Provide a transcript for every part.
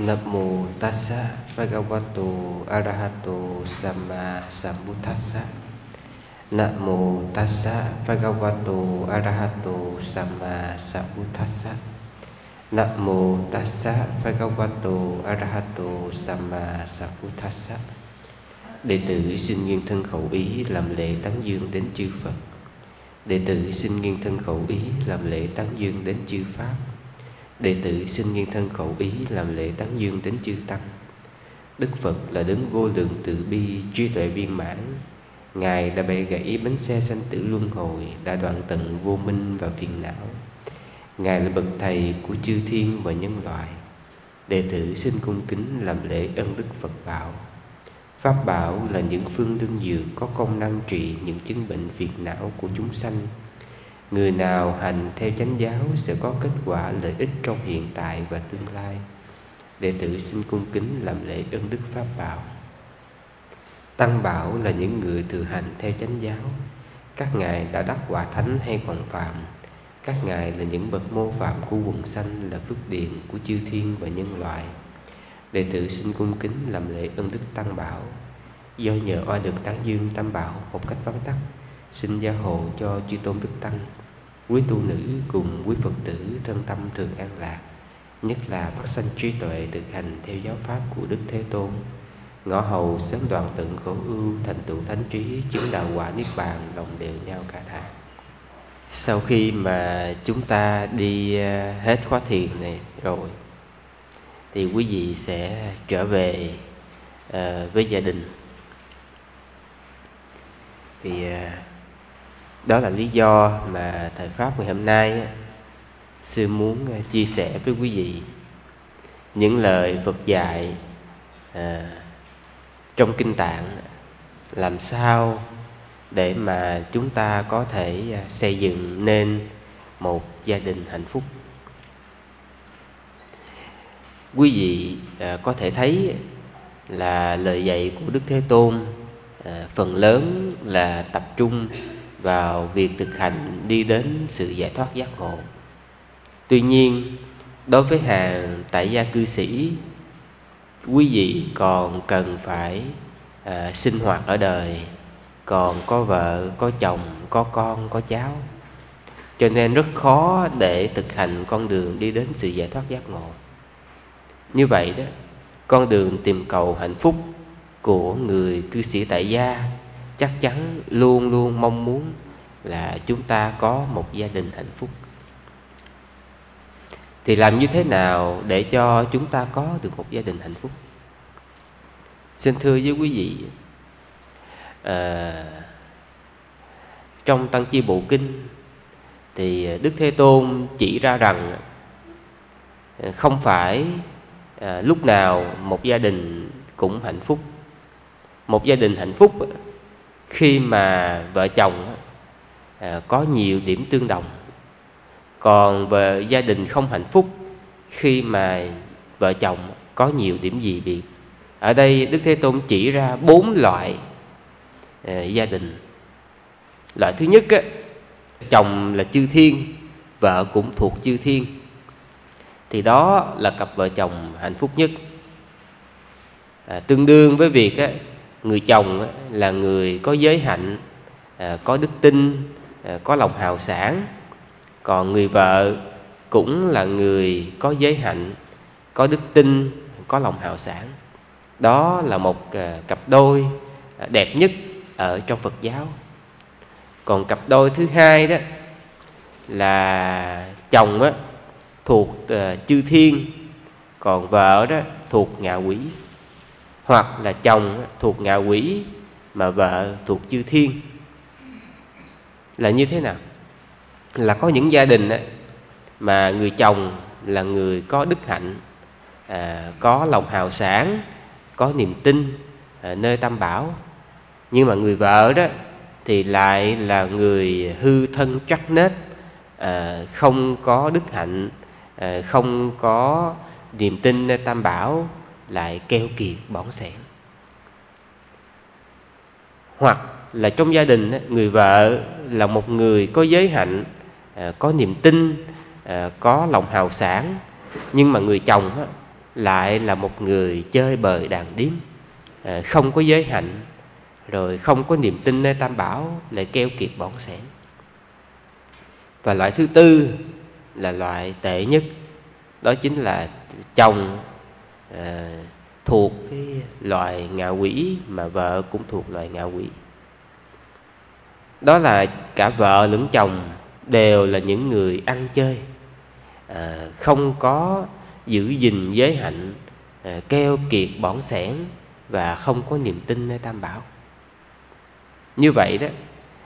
Namo tassa bhagavato arahato samma sambuddhassa. Namo tassa bhagavato arahato samma sambuddhassa. Namo tassa bhagavato arahato samma sambuddhassa. Đệ tử xin nghiêng thân khẩu ý làm lễ tán dương đến chư Phật. Đệ tử xin nghiêng thân khẩu ý làm lễ tán dương đến chư Pháp. Đệ tử xin nghiêng thân khẩu ý làm lễ tán dương đến chư Tăng. Đức Phật là đấng vô lượng từ bi, trí tuệ viên mãn. Ngài đã bẻ gãy bánh xe sanh tử luân hồi, đã đoạn tận vô minh và phiền não. Ngài là bậc thầy của chư thiên và nhân loại. Đệ tử xin cung kính làm lễ ân đức Phật bảo. Pháp bảo là những phương đương dược có công năng trị những chứng bệnh phiền não của chúng sanh. Người nào hành theo chánh giáo sẽ có kết quả lợi ích trong hiện tại và tương lai. Đệ tử xin cung kính làm lễ ân đức Pháp bảo. Tăng bảo là những người thừa hành theo chánh giáo. Các ngài đã đắc quả thánh hay còn phạm. Các ngài là những bậc mô phạm của quần sanh, là phước điền của chư thiên và nhân loại. Đệ tử xin cung kính làm lễ ân đức Tăng bảo. Do nhờ oai lực tán dương Tam bảo một cách vắn tắt, xin gia hộ cho chư tôn đức tăng, quý tu nữ cùng quý Phật tử thân tâm thường an lạc, nhất là phát sanh trí tuệ thực hành theo giáo pháp của Đức Thế Tôn, ngõ hầu sớm đoạn tận khổ ưu, thành tựu thánh trí, chứng đạo quả niết bàn, đồng đều nhau cả thảy. Sau khi mà chúng ta đi hết khóa thiền này rồi, thì quý vị sẽ trở về với gia đình. Thì đó là lý do mà thời Pháp ngày hôm nay sư muốn chia sẻ với quý vị những lời Phật dạy trong Kinh Tạng, làm sao để mà chúng ta có thể xây dựng nên một gia đình hạnh phúc. Quý vị có thể thấy là lời dạy của Đức Thế Tôn phần lớn là tập trung vào việc thực hành đi đến sự giải thoát giác ngộ. Tuy nhiên, đối với hàng tại gia cư sĩ, quý vị còn cần phải sinh hoạt ở đời, còn có vợ, có chồng, có con, có cháu. Cho nên rất khó để thực hành con đường đi đến sự giải thoát giác ngộ. Như vậy đó, con đường tìm cầu hạnh phúc của người cư sĩ tại gia chắc chắn luôn luôn mong muốn là chúng ta có một gia đình hạnh phúc. Thì làm như thế nào để cho chúng ta có được một gia đình hạnh phúc? Xin thưa với quý vị, trong Tăng Chi Bộ Kinh thì Đức Thế Tôn chỉ ra rằng không phải lúc nào một gia đình cũng hạnh phúc. Một gia đình hạnh phúc khi mà vợ chồng có nhiều điểm tương đồng. Còn về gia đình không hạnh phúc khi mà vợ chồng có nhiều điểm dị biệt. Ở đây Đức Thế Tôn chỉ ra 4 loại gia đình. Loại thứ nhất, chồng là chư thiên, vợ cũng thuộc chư thiên, thì đó là cặp vợ chồng hạnh phúc nhất. Tương đương với việc người chồng là người có giới hạnh, có đức tin, có lòng hào sảng. Còn người vợ cũng là người có giới hạnh, có đức tin, có lòng hào sảng. Đó là một cặp đôi đẹp nhất ở trong Phật giáo. Còn cặp đôi thứ hai đó là chồng thuộc chư thiên, còn vợ đó thuộc ngạ quỷ. Hoặc là chồng thuộc ngạ quỷ mà vợ thuộc chư thiên. Là như thế nào? Là có những gia đình mà người chồng là người có đức hạnh, có lòng hào sảng, có niềm tin nơi Tam Bảo. Nhưng mà người vợ đó thì lại là người hư thân trắc nết, không có đức hạnh, không có niềm tin nơi Tam Bảo, lại keo kiệt bỏng sẻn. Hoặc là trong gia đình người vợ là một người có giới hạnh, có niềm tin, có lòng hào sảng, nhưng mà người chồng lại là một người chơi bời đàn điếm, không có giới hạnh, rồi không có niềm tin nơi Tam Bảo, lại keo kiệt bỏn sẻn. Và loại thứ tư là loại tệ nhất, đó chính là chồng thuộc cái loài ngạ quỷ, mà vợ cũng thuộc loài ngạ quỷ. Đó là cả vợ lẫn chồng đều là những người ăn chơi, không có giữ gìn giới hạnh, keo kiệt bỏn sẻn và không có niềm tin nơi Tam Bảo. Như vậy đó,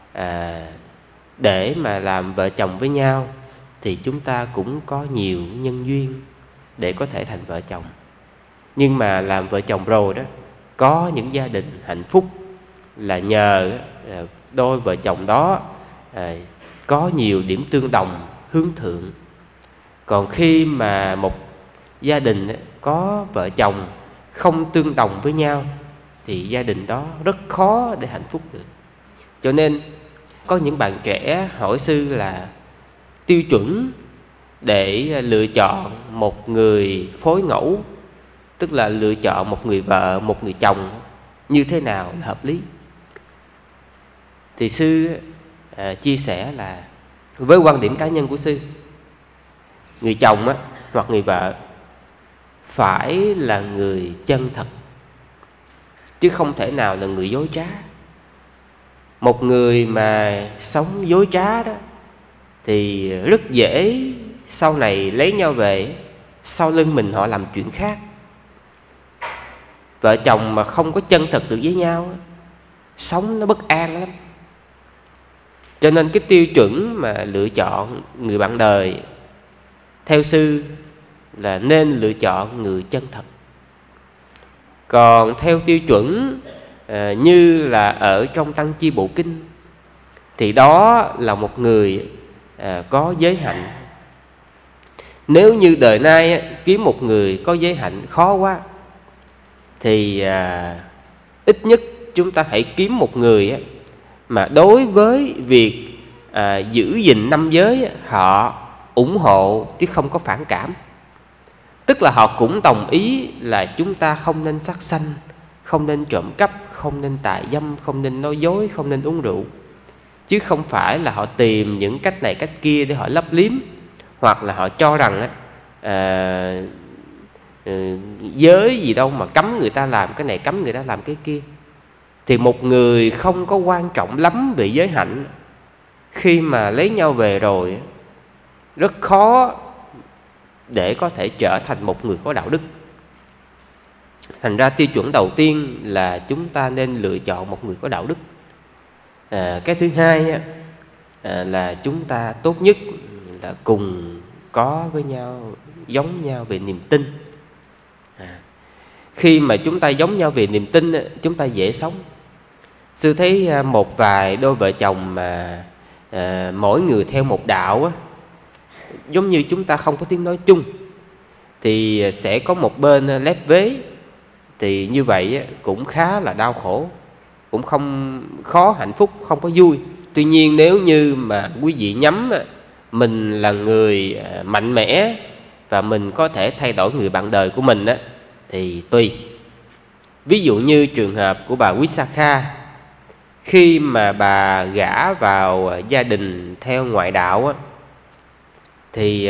để mà làm vợ chồng với nhau thì chúng ta cũng có nhiều nhân duyên để có thể thành vợ chồng. Nhưng mà làm vợ chồng rồi đó, có những gia đình hạnh phúc là nhờ đôi vợ chồng đó có nhiều điểm tương đồng, hướng thượng. Còn khi mà một gia đình có vợ chồng không tương đồng với nhau thì gia đình đó rất khó để hạnh phúc được. Cho nên có những bạn trẻ hỏi sư là tiêu chuẩn để lựa chọn một người phối ngẫu, tức là lựa chọn một người vợ, một người chồng như thế nào là hợp lý. Thì sư chia sẻ là với quan điểm cá nhân của sư, người chồng hoặc người vợ phải là người chân thật, chứ không thể nào là người dối trá. Một người mà sống dối trá đó thì rất dễ sau này lấy nhau về, sau lưng mình họ làm chuyện khác. Vợ chồng mà không có chân thật được với nhau, sống nó bất an lắm. Cho nên cái tiêu chuẩn mà lựa chọn người bạn đời theo sư là nên lựa chọn người chân thật. Còn theo tiêu chuẩn như là ở trong Tăng Chi Bộ Kinh thì đó là một người có giới hạnh. Nếu như đời nay kiếm một người có giới hạnh khó quá, thì ít nhất chúng ta hãy kiếm một người mà đối với việc giữ gìn năm giới họ ủng hộ chứ không có phản cảm. Tức là họ cũng đồng ý là chúng ta không nên sát sanh, không nên trộm cắp, không nên tà dâm, không nên nói dối, không nên uống rượu. Chứ không phải là họ tìm những cách này cách kia để họ lấp liếm, hoặc là họ cho rằng giới gì đâu mà cấm người ta làm cái này, cấm người ta làm cái kia. Thì một người không có quan trọng lắm về giới hạnh, khi mà lấy nhau về rồi rất khó để có thể trở thành một người có đạo đức. Thành ra tiêu chuẩn đầu tiên là chúng ta nên lựa chọn một người có đạo đức. Cái thứ hai là chúng ta tốt nhất là cùng có với nhau, giống nhau về niềm tin. Khi mà chúng ta giống nhau về niềm tin, chúng ta dễ sống. Sư thấy một vài đôi vợ chồng mà mỗi người theo một đạo, giống như chúng ta không có tiếng nói chung, thì sẽ có một bên lép vế. Thì như vậy cũng khá là đau khổ, cũng không khó hạnh phúc, không có vui. Tuy nhiên nếu như mà quý vị nhắm mình là người mạnh mẽ và mình có thể thay đổi người bạn đời của mình thì tùy. Ví dụ như trường hợp của bà Visakha, khi mà bà gả vào gia đình theo ngoại đạo thì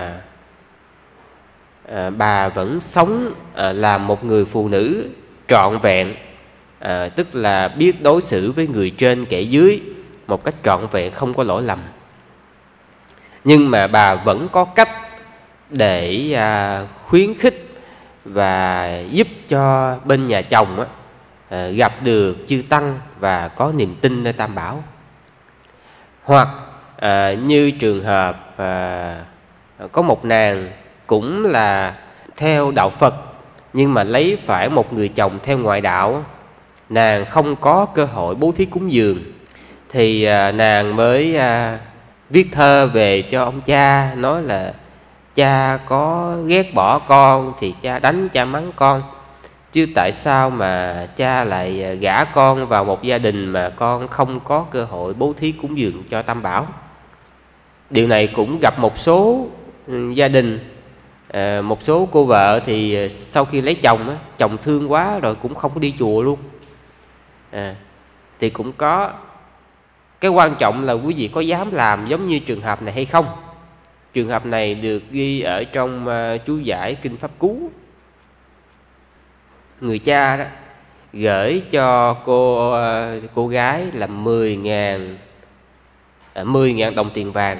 bà vẫn sống là một người phụ nữ trọn vẹn, tức là biết đối xử với người trên kẻ dưới một cách trọn vẹn, không có lỗi lầm. Nhưng mà bà vẫn có cách để khuyến khích và giúp cho bên nhà chồng gặp được chư tăng và có niềm tin nơi Tam Bảo. Hoặc như trường hợp có một nàng cũng là theo đạo Phật, nhưng mà lấy phải một người chồng theo ngoại đạo. Nàng không có cơ hội bố thí cúng dường, thì nàng mới viết thơ về cho ông cha, nói là cha có ghét bỏ con thì cha đánh, cha mắng con, chứ tại sao mà cha lại gả con vào một gia đình mà con không có cơ hội bố thí cúng dường cho Tam Bảo. Điều này cũng gặp một số gia đình Một số cô vợ thì sau khi lấy chồng á, chồng thương quá rồi cũng không có đi chùa luôn. Thì cũng có. Cái quan trọng là quý vị có dám làm giống như trường hợp này hay không. Trường hợp này được ghi ở trong chú giải Kinh Pháp Cú. Người cha đó gửi cho cô gái là 10.000 đồng tiền vàng.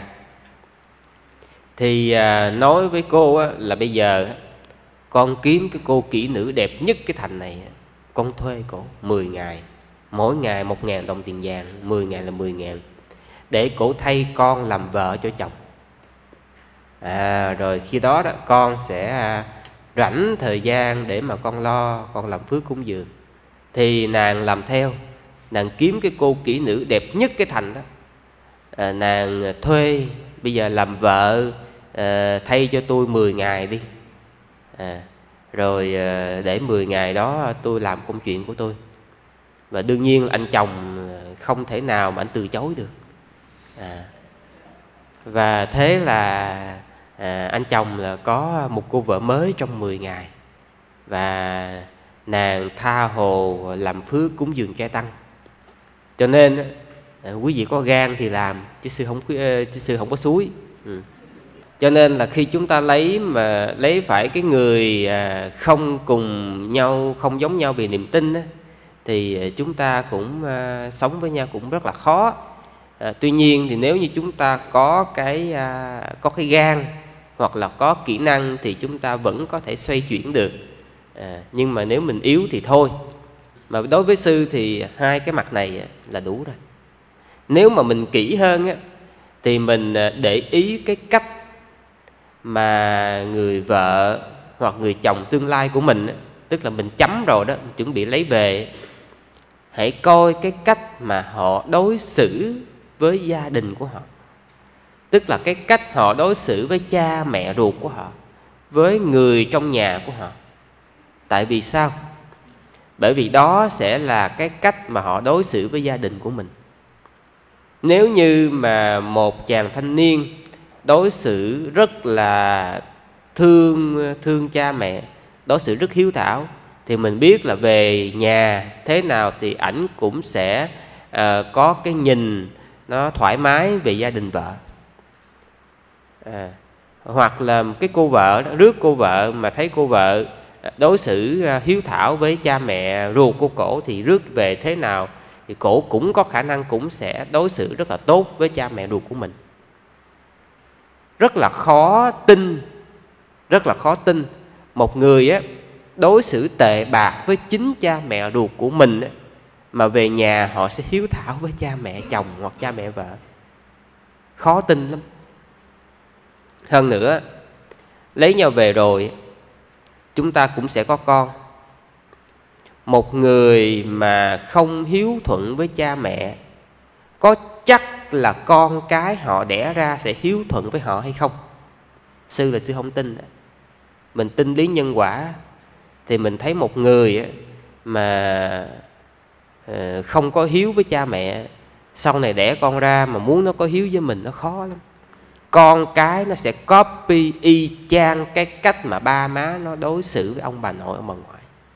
Thì nói với cô á, là bây giờ con kiếm cái cô kỹ nữ đẹp nhất cái thành này, con thuê cổ 10 ngày, mỗi ngày 1.000 đồng tiền vàng, 10 ngày là 10.000, để cổ thay con làm vợ cho chồng. Rồi khi đó đó con sẽ rảnh thời gian để mà con làm phước cúng dường. Thì nàng làm theo, nàng kiếm cái cô kỹ nữ đẹp nhất cái thành đó, nàng thuê bây giờ làm vợ, thay cho tôi 10 ngày đi, rồi để 10 ngày đó tôi làm công chuyện của tôi. Và đương nhiên anh chồng không thể nào mà anh từ chối được. Và thế là anh chồng là có một cô vợ mới trong 10 ngày. Và nàng tha hồ làm phước cúng dường trai tăng. Cho nên quý vị có gan thì làm, chứ sư không có xúi. Cho nên là khi chúng ta lấy phải cái người không cùng nhau, không giống nhau về niềm tin á, thì chúng ta cũng sống với nhau cũng rất là khó. Tuy nhiên thì nếu như chúng ta có cái gan hoặc là có kỹ năng thì chúng ta vẫn có thể xoay chuyển được. Nhưng mà nếu mình yếu thì thôi. Mà đối với sư thì hai cái mặt này là đủ rồi. Nếu mà mình kỹ hơn á, thì mình để ý cái cách mà người vợ hoặc người chồng tương lai của mình, tức là mình chấm rồi đó, chuẩn bị lấy về, hãy coi cái cách mà họ đối xử với gia đình của họ. Tức là cái cách họ đối xử với cha mẹ ruột của họ, với người trong nhà của họ. Tại vì sao? Bởi vì đó sẽ là cái cách mà họ đối xử với gia đình của mình. Nếu như mà một chàng thanh niên đối xử rất là thương cha mẹ, đối xử rất hiếu thảo, thì mình biết là về nhà thế nào thì ảnh cũng sẽ có cái nhìn nó thoải mái về gia đình vợ. Hoặc là cái cô vợ đó, rước cô vợ mà thấy cô vợ đối xử hiếu thảo với cha mẹ ruột của cổ, thì rước về thế nào thì cổ cũng có khả năng cũng sẽ đối xử rất là tốt với cha mẹ ruột của mình. Rất là khó tin một người á đối xử tệ bạc với chính cha mẹ ruột của mình á, mà về nhà họ sẽ hiếu thảo với cha mẹ chồng hoặc cha mẹ vợ. Khó tin lắm. Hơn nữa, lấy nhau về rồi chúng ta cũng sẽ có con. Một người mà không hiếu thuận với cha mẹ, có chắc là con cái họ đẻ ra sẽ hiếu thuận với họ hay không? Sư không tin. Mình tin lý nhân quả. Thì mình thấy một người mà không có hiếu với cha mẹ, sau này đẻ con ra mà muốn nó có hiếu với mình nó khó lắm. Con cái nó sẽ copy y chang cái cách mà ba má nó đối xử với ông bà nội, ông bà ngoại.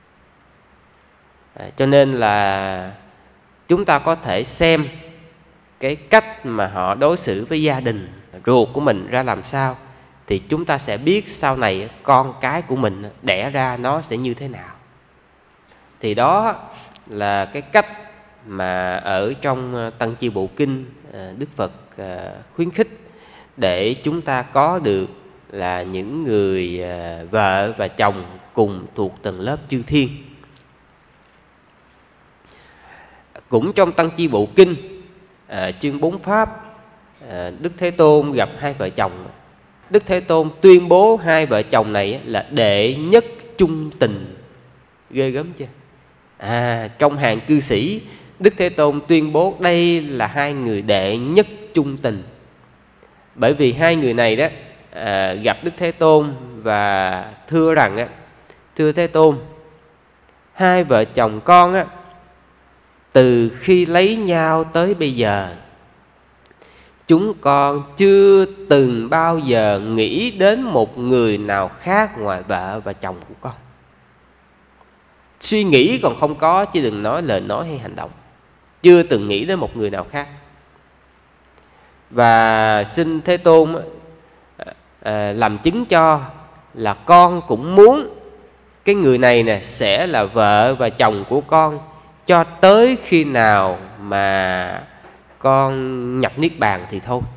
Cho nên là chúng ta có thể xem cái cách mà họ đối xử với gia đình ruột của mình ra làm sao, thì chúng ta sẽ biết sau này con cái của mình đẻ ra nó sẽ như thế nào. Thì đó là cái cách mà ở trong Tăng Chi Bộ Kinh Đức Phật khuyến khích để chúng ta có được là những người vợ và chồng cùng thuộc tầng lớp chư thiên. Cũng trong Tăng Chi Bộ Kinh chương 4 Pháp, Đức Thế Tôn gặp hai vợ chồng. Đức Thế Tôn tuyên bố hai vợ chồng này là đệ nhất chung tình. Ghê gớm chưa? Trong hàng cư sĩ, Đức Thế Tôn tuyên bố đây là hai người đệ nhất chung tình. Bởi vì hai người này đó gặp Đức Thế Tôn và thưa rằng thưa Thế Tôn, hai vợ chồng con từ khi lấy nhau tới bây giờ chúng con chưa từng bao giờ nghĩ đến một người nào khác ngoài vợ và chồng của con. Suy nghĩ còn không có, chứ đừng nói lời nói hay hành động. Chưa từng nghĩ đến một người nào khác. Và xin Thế Tôn làm chứng cho là con cũng muốn cái người này nè sẽ là vợ và chồng của con cho tới khi nào mà con nhập Niết Bàn thì thôi.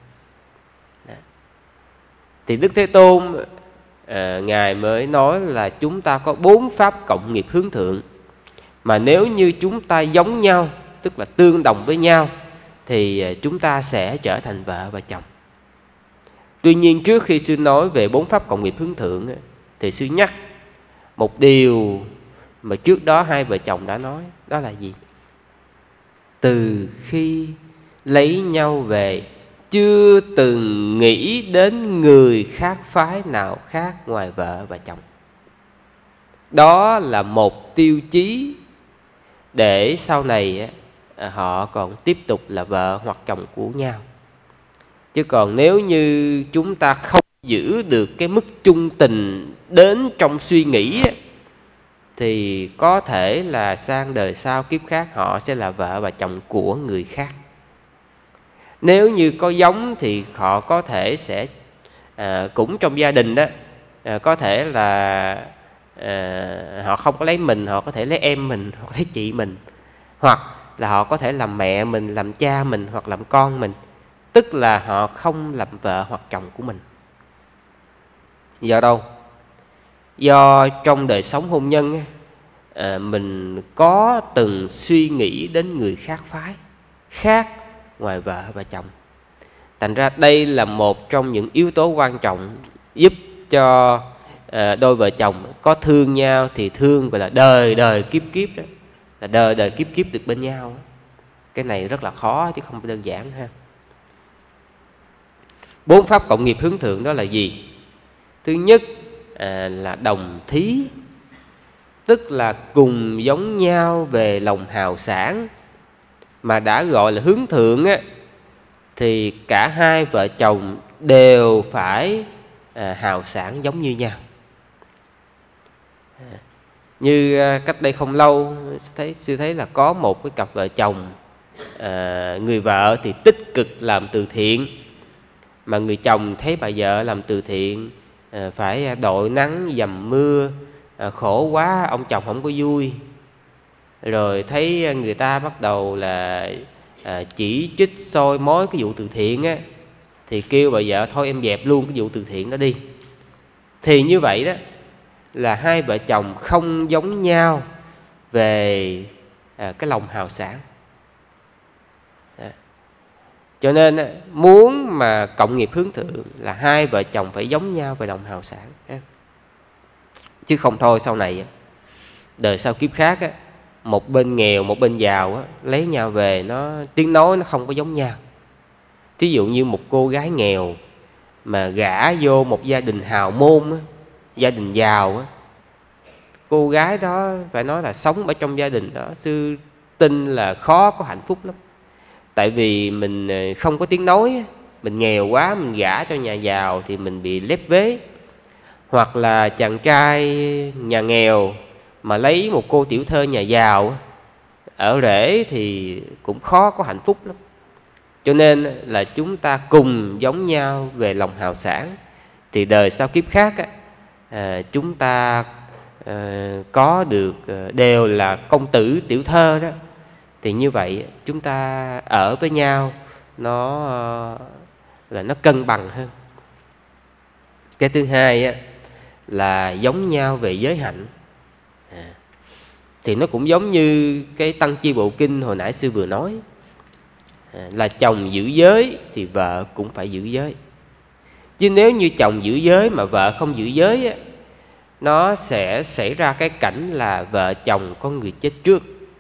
Thì Đức Thế Tôn Ngài mới nói là chúng ta có 4 pháp cộng nghiệp hướng thượng. Mà nếu như chúng ta giống nhau, tức là tương đồng với nhau, thì chúng ta sẽ trở thành vợ và chồng. Tuy nhiên trước khi sư nói về 4 pháp cộng nghiệp hướng thượng thì sư nhắc một điều mà trước đó hai vợ chồng đã nói. Đó là gì? Từ khi lấy nhau về, chưa từng nghĩ đến người khác phái nào khác ngoài vợ và chồng. Đó là một tiêu chí để sau này họ còn tiếp tục là vợ hoặc chồng của nhau. Chứ còn nếu như chúng ta không giữ được cái mức chung tình đến trong suy nghĩ thì có thể là sang đời sau kiếp khác họ sẽ là vợ và chồng của người khác. Nếu như có giống thì họ có thể sẽ cũng trong gia đình đó, có thể là họ không có lấy mình, họ có thể lấy em mình hoặc lấy chị mình, hoặc là họ có thể làm mẹ mình, làm cha mình hoặc làm con mình. Tức là họ không làm vợ hoặc chồng của mình. Do đâu? Do trong đời sống hôn nhân mình có từng suy nghĩ đến người khác phái khác ngoài vợ và chồng. Thành ra đây là một trong những yếu tố quan trọng giúp cho đôi vợ chồng có thương nhau thì thương gọi là đời đời kiếp kiếp đó, là đời đời kiếp kiếp được bên nhau. Cái này rất là khó chứ không đơn giản ha. 4 pháp cộng nghiệp hướng thượng đó là gì? Thứ nhất là đồng thí, tức là cùng giống nhau về lòng hào sản. Mà đã gọi là hướng thượng thì cả hai vợ chồng đều phải hào sản giống như nhau. Như cách đây không lâu sư thấy là có một cái cặp vợ chồng, người vợ thì tích cực làm từ thiện, mà người chồng thấy bà vợ làm từ thiện phải đội nắng dầm mưa, khổ quá ông chồng không có vui. Rồi thấy người ta bắt đầu là chỉ trích soi mói cái vụ từ thiện thì kêu bà vợ thôi em dẹp luôn cái vụ từ thiện đó đi. Thì như vậy đó là hai vợ chồng không giống nhau về cái lòng hào sản. Cho nên muốn mà cộng nghiệp hướng thượng là hai vợ chồng phải giống nhau về lòng hào sản. Chứ không thôi sau này đời sau kiếp khác một bên nghèo một bên giàu lấy nhau về nó tiếng nói nó không có giống nhau. Thí dụ như một cô gái nghèo mà gả vô một gia đình hào môn, gia đình giàu, cô gái đó phải nói là sống ở trong gia đình đó sư tin là khó có hạnh phúc lắm. Tại vì mình không có tiếng nói, mình nghèo quá, mình gả cho nhà giàu thì mình bị lép vế. Hoặc là chàng trai nhà nghèo mà lấy một cô tiểu thơ nhà giàu ở rể thì cũng khó có hạnh phúc lắm. Cho nên là chúng ta cùng giống nhau về lòng hào sản thì đời sau kiếp khác chúng ta có được đều là công tử tiểu thơ đó. Thì như vậy chúng ta ở với nhau nó cân bằng hơn. Cái thứ hai là giống nhau về giới hạnh. Thì nó cũng giống như cái Tăng Chi Bộ Kinh hồi nãy sư vừa nói, là chồng giữ giới thì vợ cũng phải giữ giới. Chứ nếu như chồng giữ giới mà vợ không giữ giới nó sẽ xảy ra cái cảnh là vợ chồng có người chết trước.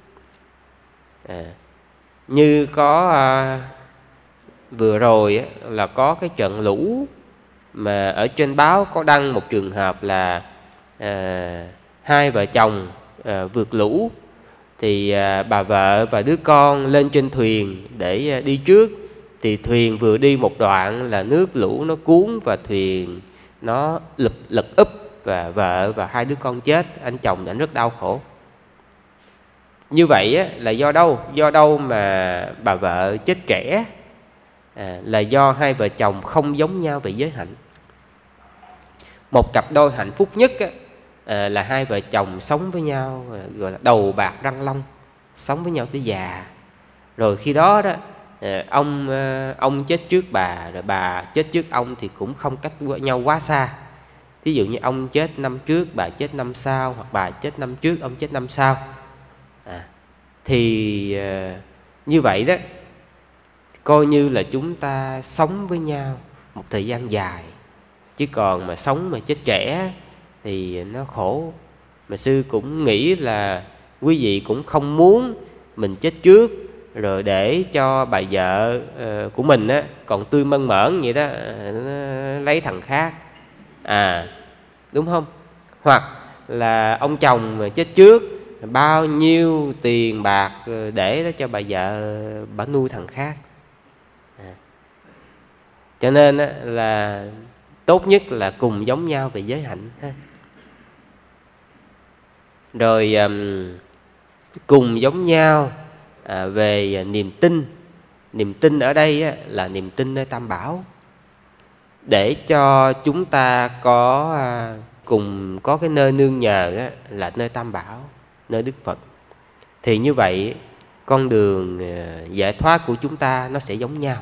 Như có vừa rồi là có cái trận lũ mà ở trên báo có đăng một trường hợp là hai vợ chồng vượt lũ. Thì bà vợ và đứa con lên trên thuyền để đi trước. thì thuyền vừa đi một đoạn là nước lũ nó cuốn và thuyền nó lật úp, và vợ và hai đứa con chết. Anh chồng anh rất đau khổ. Như vậy á, là do đâu? Do đâu mà bà vợ chết trẻ? Là do hai vợ chồng không giống nhau về giới hạnh. Một cặp đôi hạnh phúc nhất á, là hai vợ chồng sống với nhau, gọi là đầu bạc răng long, sống với nhau tới già. Rồi khi đó đó, ông chết trước bà, rồi bà chết trước ông thì cũng không cách nhau quá xa. Ví dụ như ông chết năm trước, bà chết năm sau, hoặc bà chết năm trước, ông chết năm sau. Thì như vậy đó, coi như là chúng ta sống với nhau một thời gian dài. Chứ còn mà sống mà chết trẻ thì nó khổ. Mà sư cũng nghĩ là quý vị cũng không muốn mình chết trước, rồi để cho bà vợ của mình á, còn tươi mơn mởn vậy đó, lấy thằng khác. Đúng không? Hoặc là ông chồng mà chết trước, bao nhiêu tiền bạc để đó cho bà vợ bà nuôi thằng khác. Cho nên là tốt nhất là cùng giống nhau về giới hạnh ha. Rồi cùng giống nhau về niềm tin. Niềm tin ở đây là niềm tin nơi Tam Bảo, để cho chúng ta cùng có cái nơi nương nhờ là nơi Tam Bảo, nơi Đức Phật. Thì như vậy con đường giải thoát của chúng ta nó sẽ giống nhau.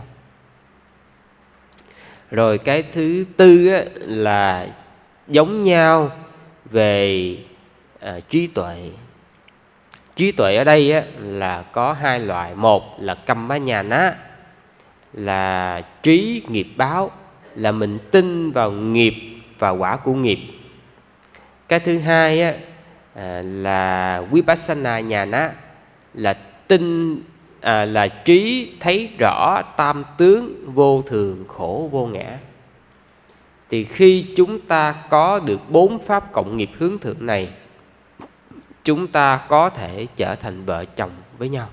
Rồi cái thứ tư là giống nhau về trí tuệ. Trí tuệ ở đây là có hai loại. Một là Kamma-nhana, là trí nghiệp báo, là mình tin vào nghiệp và quả của nghiệp. Cái thứ hai là Vipassana-nhana, là tin là trí thấy rõ tam tướng vô thường khổ vô ngã. Thì khi chúng ta có được 4 pháp cộng nghiệp hướng thượng này, chúng ta có thể trở thành vợ chồng với nhau.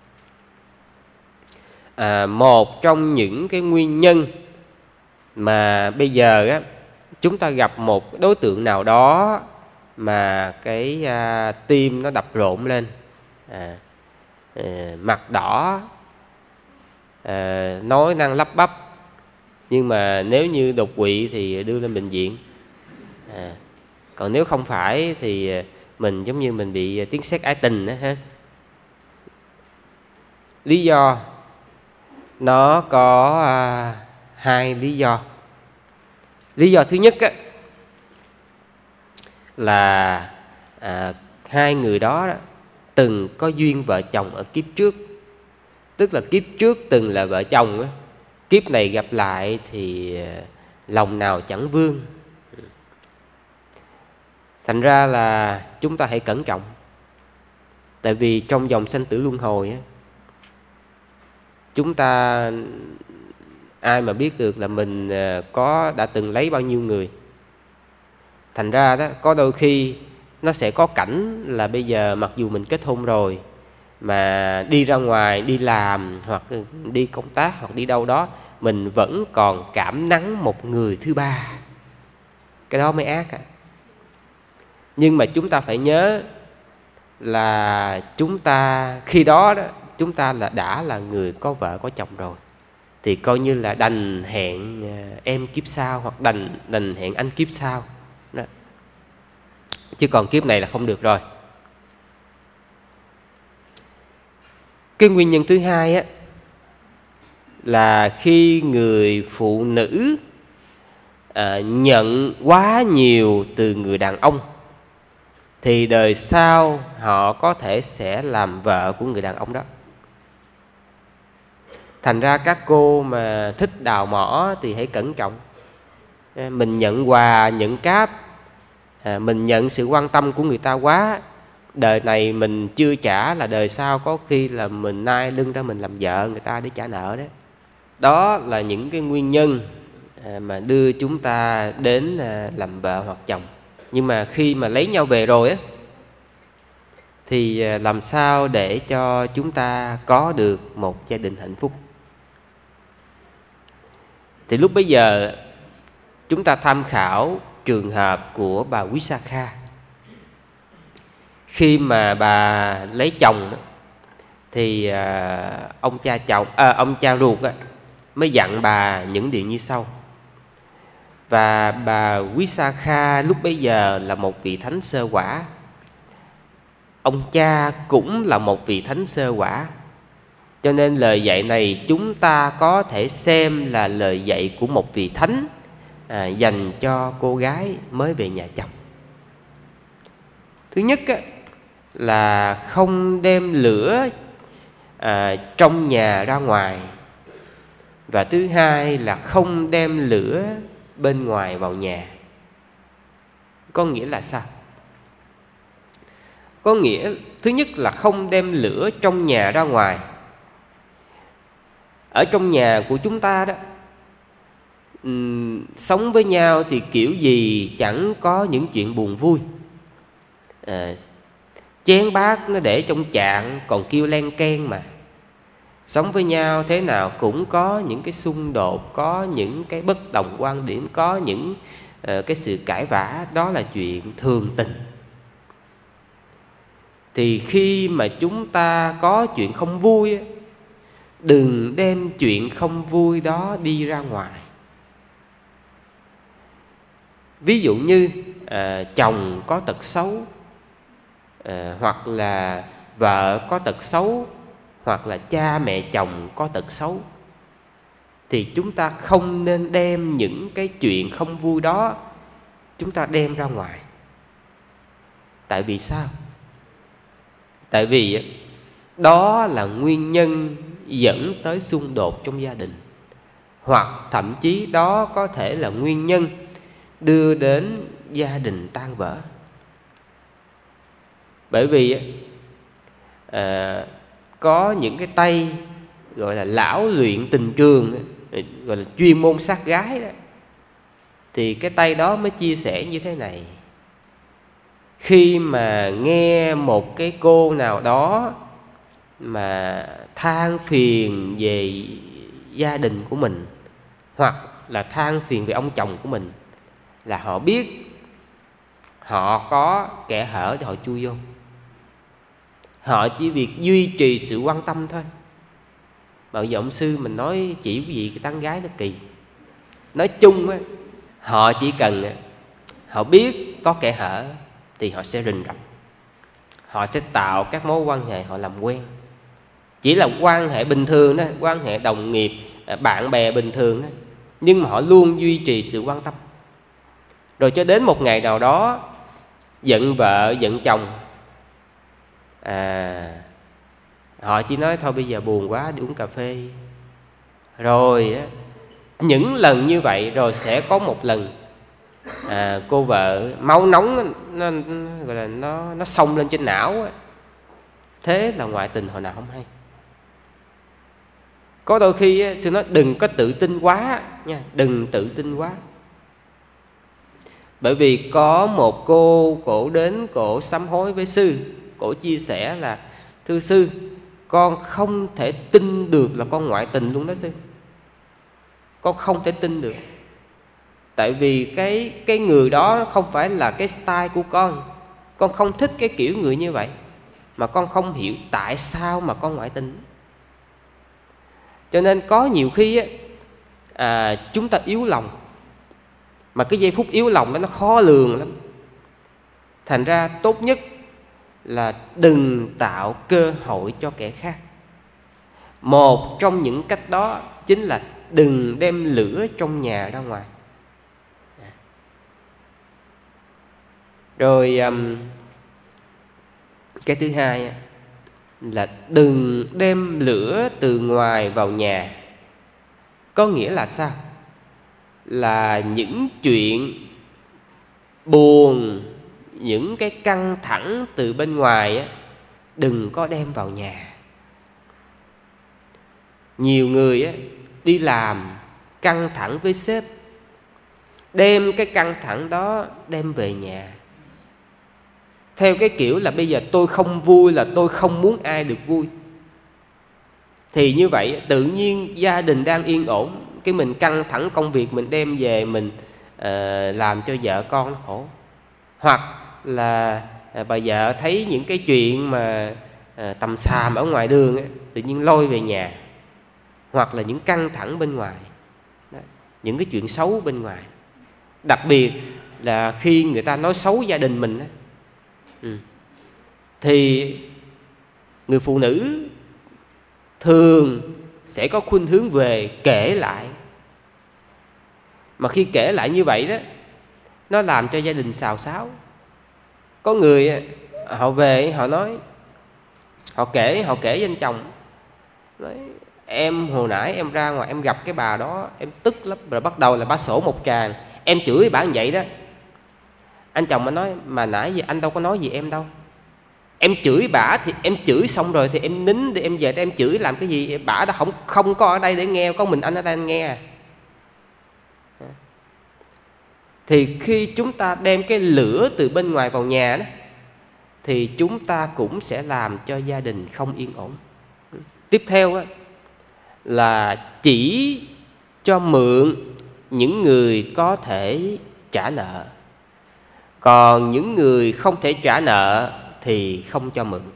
Một trong những cái nguyên nhân mà bây giờ chúng ta gặp một đối tượng nào đó mà cái tim nó đập rộn lên, mặt đỏ, nói năng lắp bắp, nhưng mà nếu như đột quỵ thì đưa lên bệnh viện. Còn nếu không phải thì mình giống như mình bị tiếng sét ái tình đó ha. Lý do nó có hai lý do. Lý do thứ nhất là hai người đó từng có duyên vợ chồng ở kiếp trước. Tức là kiếp trước từng là vợ chồng, kiếp này gặp lại thì lòng nào chẳng vương. Thành ra là chúng ta hãy cẩn trọng. Tại vì trong dòng sanh tử luân hồi chúng ta ai mà biết được là mình đã từng lấy bao nhiêu người. Thành ra đó, có đôi khi nó sẽ có cảnh là bây giờ mặc dù mình kết hôn rồi, mà đi ra ngoài, đi làm, hoặc đi công tác, hoặc đi đâu đó, mình vẫn còn cảm nắng một người thứ ba. Cái đó mới ác. Nhưng mà chúng ta phải nhớ là chúng ta khi đó chúng ta đã là người có vợ có chồng rồi, thì coi như là đành hẹn em kiếp sau, hoặc đành hẹn anh kiếp sau đó. Chứ còn kiếp này là không được rồi. Cái nguyên nhân thứ hai là khi người phụ nữ nhận quá nhiều từ người đàn ông, thì đời sau họ có thể sẽ làm vợ của người đàn ông đó. Thành ra các cô mà thích đào mỏ thì hãy cẩn trọng. Mình nhận quà, nhận cáp, mình nhận sự quan tâm của người ta quá, đời này mình chưa trả là đời sau có khi là mình nai lưng ra mình làm vợ người ta để trả nợ đó. Đó là những cái nguyên nhân mà đưa chúng ta đến làm vợ hoặc chồng. Nhưng mà khi mà lấy nhau về rồi thì làm sao để cho chúng ta có được một gia đình hạnh phúc. Thì lúc bấy giờ chúng ta tham khảo trường hợp của bà Visakha. Khi mà bà lấy chồng thì ông cha ruột mới dặn bà những điều như sau. Và bà Visakha lúc bấy giờ là một vị thánh sơ quả, ông cha cũng là một vị thánh sơ quả. Cho nên lời dạy này chúng ta có thể xem là lời dạy của một vị thánh dành cho cô gái mới về nhà chồng. Thứ nhất là không đem lửa trong nhà ra ngoài. Và thứ hai là không đem lửa bên ngoài vào nhà. Có nghĩa là sao? Có nghĩa thứ nhất là không đem lửa trong nhà ra ngoài. Ở trong nhà của chúng ta đó, sống với nhau thì kiểu gì chẳng có những chuyện buồn vui. Chén bát nó để trong chạn còn kêu len keng mà. Sống với nhau thế nào cũng có những cái xung đột, có những cái bất đồng quan điểm, có những cái sự cãi vã. Đó là chuyện thường tình. Thì khi mà chúng ta có chuyện không vui, đừng đem chuyện không vui đó đi ra ngoài. Ví dụ như chồng có tật xấu, hoặc là vợ có tật xấu, hoặc là cha mẹ chồng có tật xấu, thì chúng ta không nên đem những cái chuyện không vui đó chúng ta đem ra ngoài. Tại vì sao? Tại vì đó là nguyên nhân dẫn tới xung đột trong gia đình, hoặc thậm chí đó có thể là nguyên nhân đưa đến gia đình tan vỡ. Bởi vì có những cái tay gọi là lão luyện tình trường, gọi là chuyên môn sát gái đó, thì cái tay đó mới chia sẻ như thế này. Khi mà nghe một cái cô nào đó mà than phiền về gia đình của mình, hoặc là than phiền về ông chồng của mình, là họ biết họ có kẻ hở để họ chui vô. Họ chỉ việc duy trì sự quan tâm thôi. Bây giờ ông sư mình nói chỉ quý vị cái tán gái nó kỳ. Nói chung họ chỉ cần họ biết có kẻ hở thì họ sẽ rình rập. Họ sẽ tạo các mối quan hệ, họ làm quen. Chỉ là quan hệ bình thường đó, quan hệ đồng nghiệp, bạn bè bình thường đó, nhưng mà họ luôn duy trì sự quan tâm. Rồi cho đến một ngày nào đó giận vợ, giận chồng, họ chỉ nói thôi bây giờ buồn quá đi uống cà phê. Rồi những lần như vậy rồi sẽ có một lần cô vợ máu nóng nó gọi là nó xông lên trên não. Thế là ngoại tình hồi nào không hay. Có đôi khi sư nói đừng có tự tin quá nha, đừng tự tin quá. Bởi vì có một cổ đến cổ sám hối với sư, cổ chia sẻ là thưa sư, con không thể tin được là con ngoại tình luôn đó sư. Con không thể tin được. Tại vì cái người đó không phải là cái style của con. Con không thích cái kiểu người như vậy. Mà con không hiểu tại sao mà con ngoại tình. Cho nên có nhiều khi chúng ta yếu lòng. Mà cái giây phút yếu lòng đó nó khó lường lắm. Thành ra tốt nhất là đừng tạo cơ hội cho kẻ khác. Một trong những cách đó chính là đừng đem lửa trong nhà ra ngoài. Rồi cái thứ hai là đừng đem lửa từ ngoài vào nhà. Có nghĩa là sao? Là những chuyện buồn, những cái căng thẳng từ bên ngoài đừng có đem vào nhà. Nhiều người đi làm căng thẳng với sếp, đem cái căng thẳng đó đem về nhà. Theo cái kiểu là bây giờ tôi không vui là tôi không muốn ai được vui. Thì như vậy tự nhiên gia đình đang yên ổn, cái mình căng thẳng công việc, mình đem về mình làm cho vợ con nó khổ. Hoặc là bà vợ thấy những cái chuyện mà tầm xàm ở ngoài đường ấy, tự nhiên lôi về nhà. Hoặc là những căng thẳng bên ngoài, những cái chuyện xấu bên ngoài. Đặc biệt là khi người ta nói xấu gia đình mình thì người phụ nữ thường sẽ có khuynh hướng về kể lại. Mà khi kể lại như vậy đó, nó làm cho gia đình xào xáo. Có người họ về họ nói, họ kể với anh chồng, nói em hồi nãy em ra ngoài em gặp cái bà đó, em tức lắm. Rồi bắt đầu là bà sổ một tràng, em chửi bà như vậy đó. Anh chồng mới nói, mà nãy giờ anh đâu có nói gì em đâu. Em chửi bả thì em chửi xong rồi thì em nín để em về, em chửi làm cái gì? Bả đã không có ở đây để nghe, có mình anh ở đây anh nghe. Thì khi chúng ta đem cái lửa từ bên ngoài vào nhà đó, thì chúng ta cũng sẽ làm cho gia đình không yên ổn. Tiếp theo đó, là chỉ cho mượn những người có thể trả nợ, còn những người không thể trả nợ thì không cho mượn.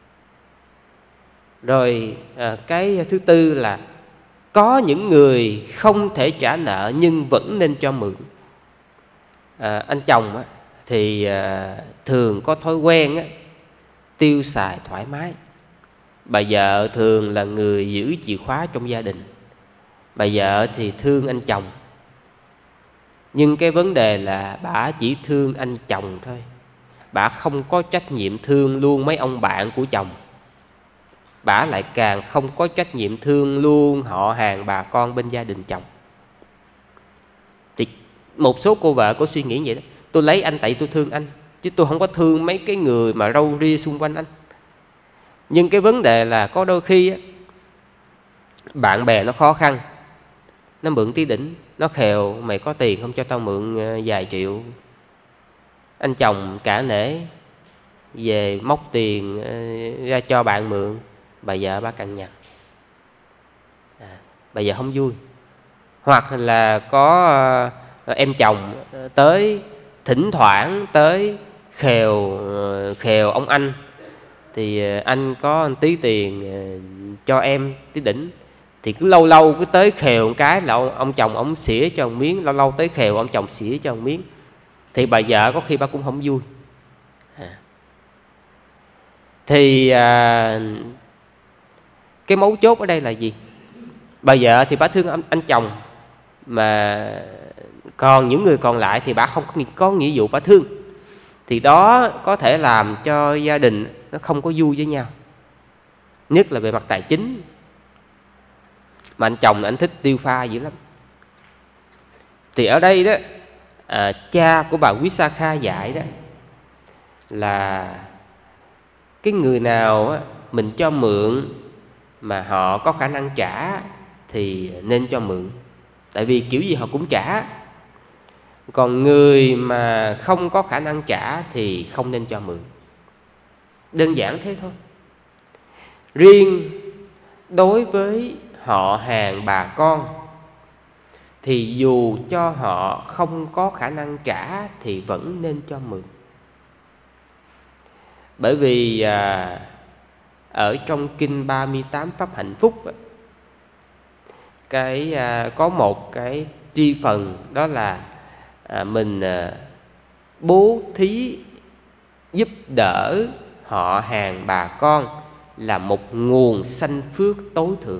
Rồi cái thứ tư là có những người không thể trả nợ nhưng vẫn nên cho mượn. Anh chồng thì thường có thói quen tiêu xài thoải mái. Bà vợ thường là người giữ chìa khóa trong gia đình. Bà vợ thì thương anh chồng, nhưng cái vấn đề là bà chỉ thương anh chồng thôi. Bà không có trách nhiệm thương luôn mấy ông bạn của chồng. Bà lại càng không có trách nhiệm thương luôn họ hàng bà con bên gia đình chồng. Thì một số cô vợ có suy nghĩ vậy đó, tôi lấy anh tại tôi thương anh, chứ tôi không có thương mấy cái người mà râu ria xung quanh anh. Nhưng cái vấn đề là có đôi khi bạn bè nó khó khăn, nó mượn tí đỉnh, nó khèo, mày có tiền không cho tao mượn vài triệu. Anh chồng cả nể về móc tiền ra cho bạn mượn, bà vợ bà cằn nhằn, bà vợ không vui. Hoặc là có em chồng tới, thỉnh thoảng tới khèo ông anh, thì anh có một tí tiền cho em tí đỉnh, thì cứ lâu lâu cứ tới khèo một cái là ông chồng ông xỉa cho một miếng, lâu lâu tới khèo ông chồng xỉa cho một miếng, thì bà vợ có khi bà cũng không vui. Thì cái mấu chốt ở đây là gì? Bà vợ thì bà thương anh chồng, mà còn những người còn lại thì bà không có nghĩa vụ bà thương. Thì đó có thể làm cho gia đình nó không có vui với nhau, nhất là về mặt tài chính. Mà anh chồng anh thích tiêu pha dữ lắm. Thì ở đây đó, cha của bà Visakha dạy đó là cái người nào mình cho mượn mà họ có khả năng trả thì nên cho mượn, tại vì kiểu gì họ cũng trả. Còn người mà không có khả năng trả thì không nên cho mượn. Đơn giản thế thôi. Riêng đối với họ hàng bà con thì dù cho họ không có khả năng trả thì vẫn nên cho mượn. Bởi vì ở trong kinh 38 pháp hạnh phúc có một cái tri phần, đó là mình bố thí giúp đỡ họ hàng bà con là một nguồn sanh phước tối thượng.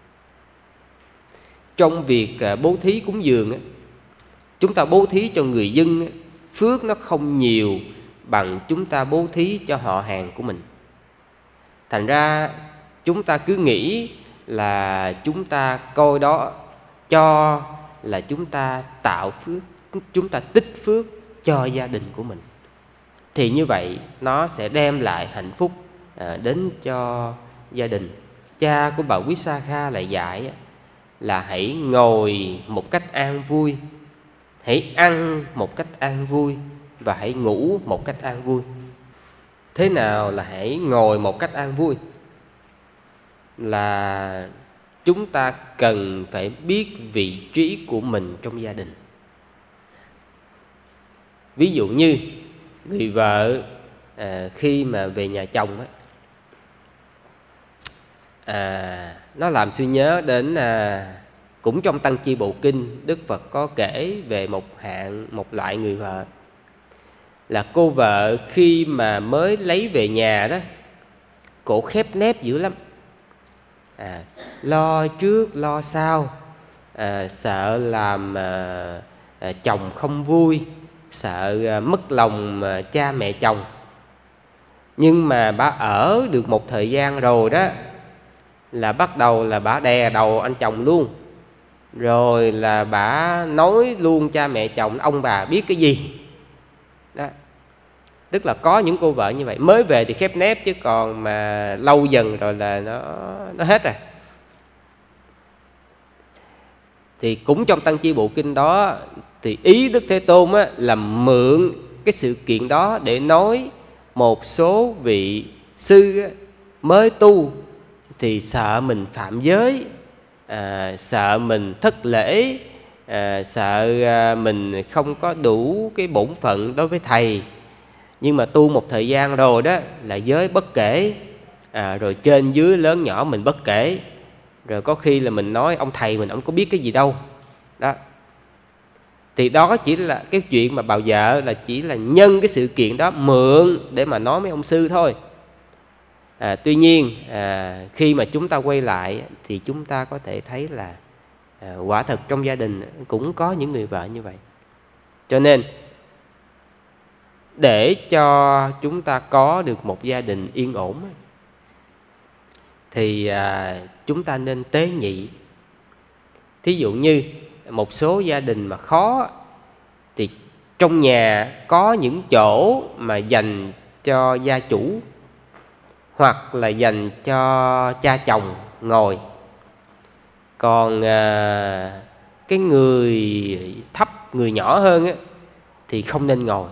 Trong việc bố thí cúng dường, chúng ta bố thí cho người dân, phước nó không nhiều bằng chúng ta bố thí cho họ hàng của mình. Thành ra chúng ta cứ nghĩ là chúng ta coi đó cho là chúng ta tạo phước, chúng ta tích phước cho gia đình của mình. Thì như vậy nó sẽ đem lại hạnh phúc đến cho gia đình. Cha của bà Visakha lại dạy là hãy ngồi một cách an vui, hãy ăn một cách an vui, và hãy ngủ một cách an vui. Thế nào là hãy ngồi một cách an vui? Là chúng ta cần phải biết vị trí của mình trong gia đình. Ví dụ như người vợ khi mà về nhà chồng nó làm suy nhớ đến cũng trong Tăng Chi Bộ Kinh, Đức Phật có kể về một loại người vợ, là cô vợ khi mà mới lấy về nhà đó, cổ khép nép dữ lắm, lo trước lo sau, sợ làm chồng không vui, sợ mất lòng cha mẹ chồng. Nhưng mà bà ở được một thời gian rồi đó, là bắt đầu là bà đè đầu anh chồng luôn, rồi là bà nói luôn cha mẹ chồng ông bà biết cái gì đó. Tức là có những cô vợ như vậy, mới về thì khép nép, chứ còn mà lâu dần rồi là nó hết rồi. Thì cũng trong Tăng Chi Bộ Kinh đó, thì ý Đức Thế Tôn là mượn cái sự kiện đó để nói một số vị sư mới tu thì sợ mình phạm giới, sợ mình thất lễ, sợ mình không có đủ cái bổn phận đối với thầy. Nhưng mà tu một thời gian rồi đó là giới bất kể, rồi trên dưới lớn nhỏ mình bất kể, rồi có khi là mình nói ông thầy mình ông có biết cái gì đâu đó. Thì đó chỉ là cái chuyện mà bà vợ là chỉ là nhân cái sự kiện đó mượn để mà nói mấy ông sư thôi. Tuy nhiên khi mà chúng ta quay lại thì chúng ta có thể thấy là quả thật trong gia đình cũng có những người vợ như vậy. Cho nên để cho chúng ta có được một gia đình yên ổn thì chúng ta nên tế nhị. Thí dụ như một số gia đình mà khó thì trong nhà có những chỗ mà dành cho gia chủ hoặc là dành cho cha chồng ngồi. Còn cái người thấp, người nhỏ hơn thì không nên ngồi.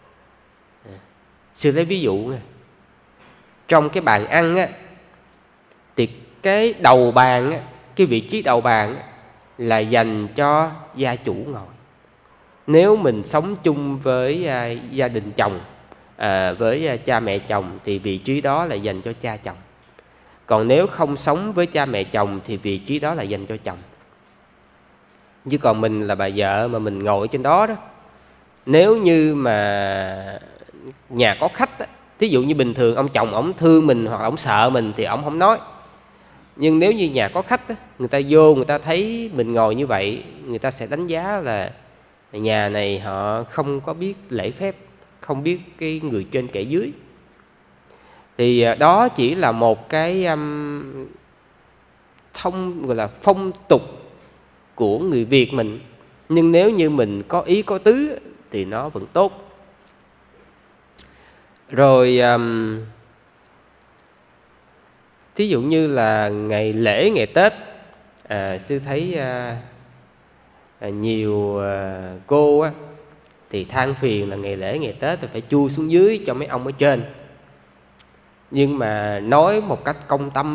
Sư lấy ví dụ trong cái bàn ăn thì cái đầu bàn, cái vị trí đầu bàn là dành cho gia chủ ngồi. Nếu mình sống chung với gia đình chồng, với cha mẹ chồng thì vị trí đó là dành cho cha chồng. Còn nếu không sống với cha mẹ chồng thì vị trí đó là dành cho chồng. Chứ còn mình là bà vợ mà mình ngồi trên đó đó, nếu như mà nhà có khách thí dụ như bình thường ông chồng ổng thương mình hoặc ổng sợ mình thì ổng không nói. Nhưng nếu như nhà có khách người ta vô, người ta thấy mình ngồi như vậy, người ta sẽ đánh giá là nhà này họ không có biết lễ phép, không biết cái người trên kẻ dưới. Thì đó chỉ là một cái gọi là phong tục của người Việt mình. Nhưng nếu như mình có ý có tứ thì nó vẫn tốt. Rồi thí dụ như là ngày lễ, ngày Tết, sư thấy nhiều cô thì than phiền là ngày lễ, ngày Tết thì phải chui xuống dưới cho mấy ông ở trên. Nhưng mà nói một cách công tâm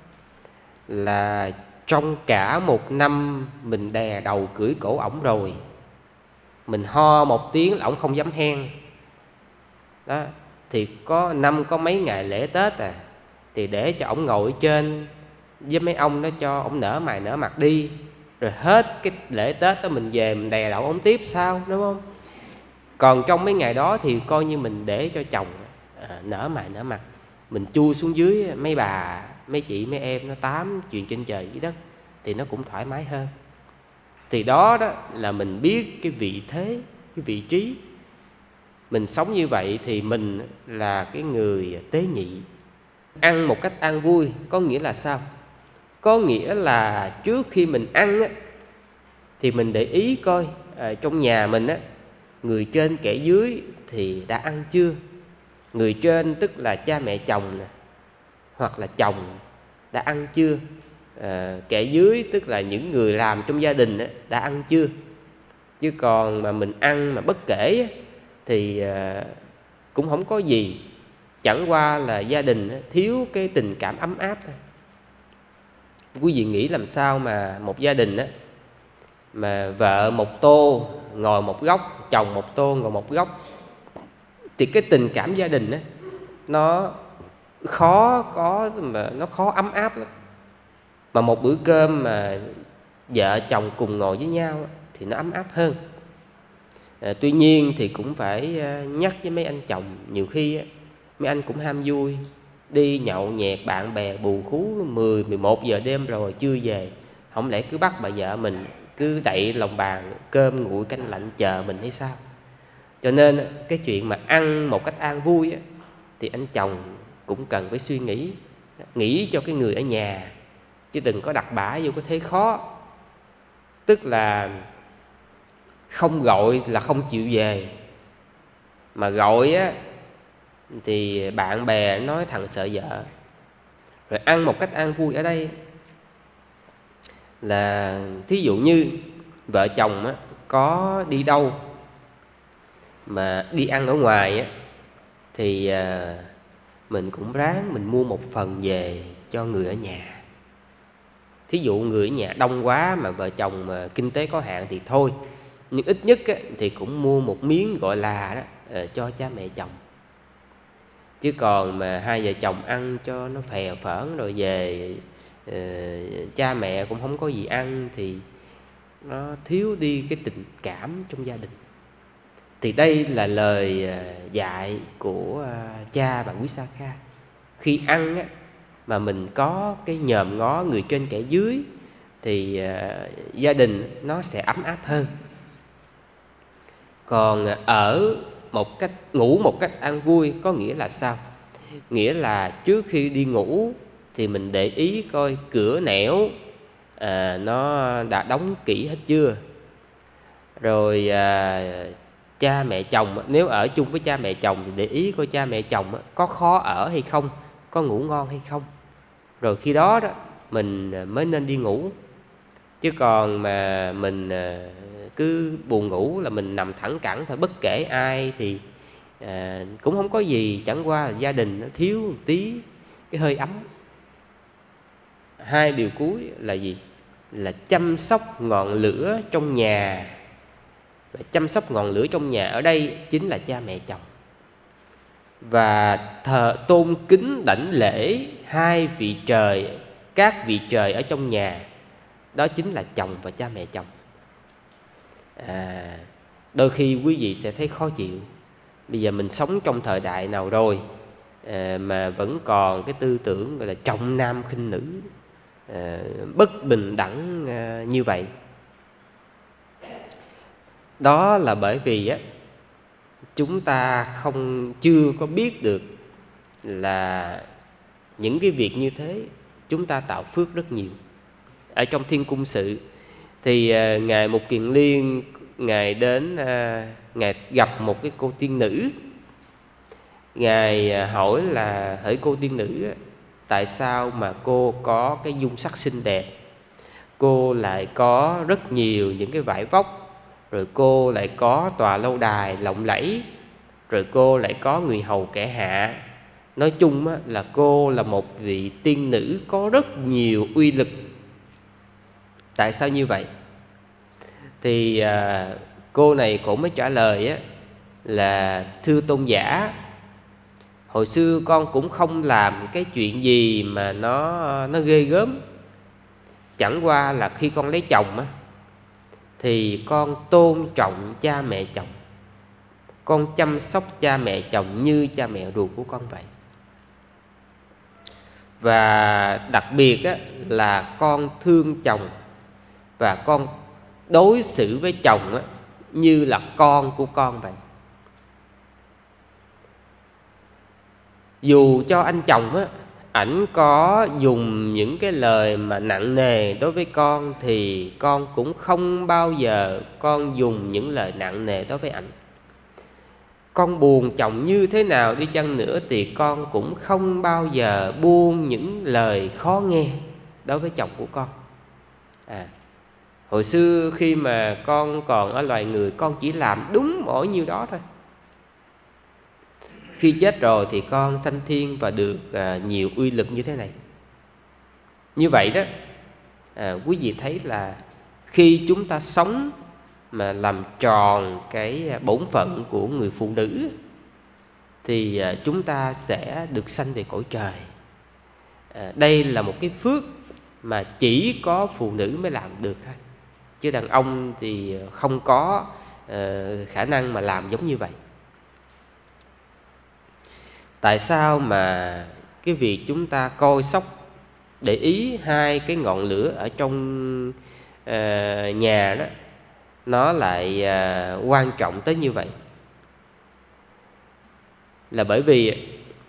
là trong cả một năm mình đè đầu cưỡi cổ ổng rồi, mình ho một tiếng là ổng không dám hen đó. Thì có năm có mấy ngày lễ Tết thì để cho ổng ngồi ở trên với mấy ông đó, cho ổng nở mày nở mặt đi, rồi hết cái lễ Tết đó mình về mình đè đầu ổng tiếp sao, đúng không? Còn trong mấy ngày đó thì coi như mình để cho chồng nở mày nở mặt, mình chui xuống dưới mấy bà, mấy chị, mấy em nó tám chuyện trên trời dưới đất thì nó cũng thoải mái hơn. Thì đó là mình biết cái vị thế, cái vị trí. Mình sống như vậy thì mình là cái người tế nhị. Ăn một cách an vui có nghĩa là sao? Có nghĩa là trước khi mình ăn thì mình để ý coi trong nhà mình người trên kẻ dưới thì đã ăn chưa. Người trên tức là cha mẹ chồng hoặc là chồng đã ăn chưa. Kẻ dưới tức là những người làm trong gia đình đã ăn chưa. Chứ còn mà mình ăn mà bất kể thì cũng không có gì. Chẳng qua là gia đình thiếu cái tình cảm ấm áp thôi. Quý vị nghĩ làm sao mà một gia đình á, mà vợ một tô ngồi một góc, chồng một tô ngồi một góc, thì cái tình cảm gia đình á, nó khó có, mà nó khó ấm áp lắm. Mà một bữa cơm mà vợ chồng cùng ngồi với nhau thì nó ấm áp hơn. Tuy nhiên thì cũng phải nhắc với mấy anh chồng, nhiều khi mấy anh cũng ham vui, đi nhậu nhẹt bạn bè bù khú 10, 11 giờ đêm rồi chưa về, không lẽ cứ bắt bà vợ mình cứ đậy lòng bàn cơm nguội canh lạnh chờ mình hay sao? Cho nên cái chuyện mà ăn một cách an vui thì anh chồng cũng cần phải suy nghĩ cho cái người ở nhà, chứ đừng có đặt bả vô cái thế khó. Tức là không gọi là không chịu về, mà gọi á thì bạn bè nói thằng sợ vợ. Rồi ăn một cách an vui ở đây là thí dụ như vợ chồng á, có đi đâu mà đi ăn ở ngoài á, thì mình cũng ráng mình mua một phần về cho người ở nhà. Thí dụ người ở nhà đông quá mà vợ chồng mà kinh tế có hạn thì thôi, nhưng ít nhất á, thì cũng mua một miếng gọi là đó cho cha mẹ chồng. Chứ còn mà hai vợ chồng ăn cho nó phè phỡn rồi về cha mẹ cũng không có gì ăn thì nó thiếu đi cái tình cảm trong gia đình. Thì đây là lời dạy của cha bạn Quý Sa Kha. Khi ăn á, mà mình có cái nhòm ngó người trên kẻ dưới thì gia đình nó sẽ ấm áp hơn. Còn ở một cách ngủ một cách an vui có nghĩa là sao? Nghĩa là trước khi đi ngủ thì mình để ý coi cửa nẻo nó đã đóng kỹ hết chưa. Rồi cha mẹ chồng, nếu ở chung với cha mẹ chồng thì để ý coi cha mẹ chồng có khó ở hay không, có ngủ ngon hay không. Rồi khi đó mình mới nên đi ngủ. Chứ còn mà mình cứ buồn ngủ là mình nằm thẳng cẳng thôi, bất kể ai thì cũng không có gì, chẳng qua là gia đình nó thiếu một tí cái hơi ấm. Hai điều cuối là gì? Là chăm sóc ngọn lửa trong nhà. Và chăm sóc ngọn lửa trong nhà ở đây chính là cha mẹ chồng. Và tôn kính đảnh lễ hai vị trời, các vị trời ở trong nhà, đó chính là chồng và cha mẹ chồng. Đôi khi quý vị sẽ thấy khó chịu. Bây giờ mình sống trong thời đại nào rồi mà vẫn còn cái tư tưởng gọi là trọng nam khinh nữ, bất bình đẳng như vậy. Đó là bởi vì chúng ta chưa có biết được là những cái việc như thế chúng ta tạo phước rất nhiều. Ở trong Thiên Cung Sự thì Ngài Mục Kiền Liên, Ngài đến Ngài gặp một cái cô tiên nữ. Ngài hỏi là hỡi cô tiên nữ, tại sao mà cô có cái dung sắc xinh đẹp, cô lại có rất nhiều những cái vải vóc, rồi cô lại có tòa lâu đài lộng lẫy, rồi cô lại có người hầu kẻ hạ. Nói chung là cô là một vị tiên nữ có rất nhiều uy lực. Tại sao như vậy? Thì cô này cổ mới trả lời là thưa tôn giả, hồi xưa con cũng không làm cái chuyện gì mà nó ghê gớm. Chẳng qua là khi con lấy chồng thì con tôn trọng cha mẹ chồng, con chăm sóc cha mẹ chồng như cha mẹ ruột của con vậy. Và đặc biệt là con thương chồng, và con đối xử với chồng như là con của con vậy. Dù cho anh chồng ảnh có dùng những cái lời mà nặng nề đối với con, thì con cũng không bao giờ con dùng những lời nặng nề đối với ảnh. Con buồn chồng như thế nào đi chăng nữa thì con cũng không bao giờ buông những lời khó nghe đối với chồng của con. Hồi xưa khi mà con còn ở loài người, con chỉ làm đúng mỗi nhiêu đó thôi. Khi chết rồi thì con sanh thiên và được nhiều uy lực như thế này. Như vậy đó quý vị thấy là khi chúng ta sống mà làm tròn cái bổn phận của người phụ nữ thì chúng ta sẽ được sanh về cõi trời. Đây là một cái phước mà chỉ có phụ nữ mới làm được thôi, chứ đàn ông thì không có khả năng mà làm giống như vậy. Tại sao mà cái việc chúng ta coi sóc, để ý hai cái ngọn lửa ở trong nhà đó, nó lại quan trọng tới như vậy? Là bởi vì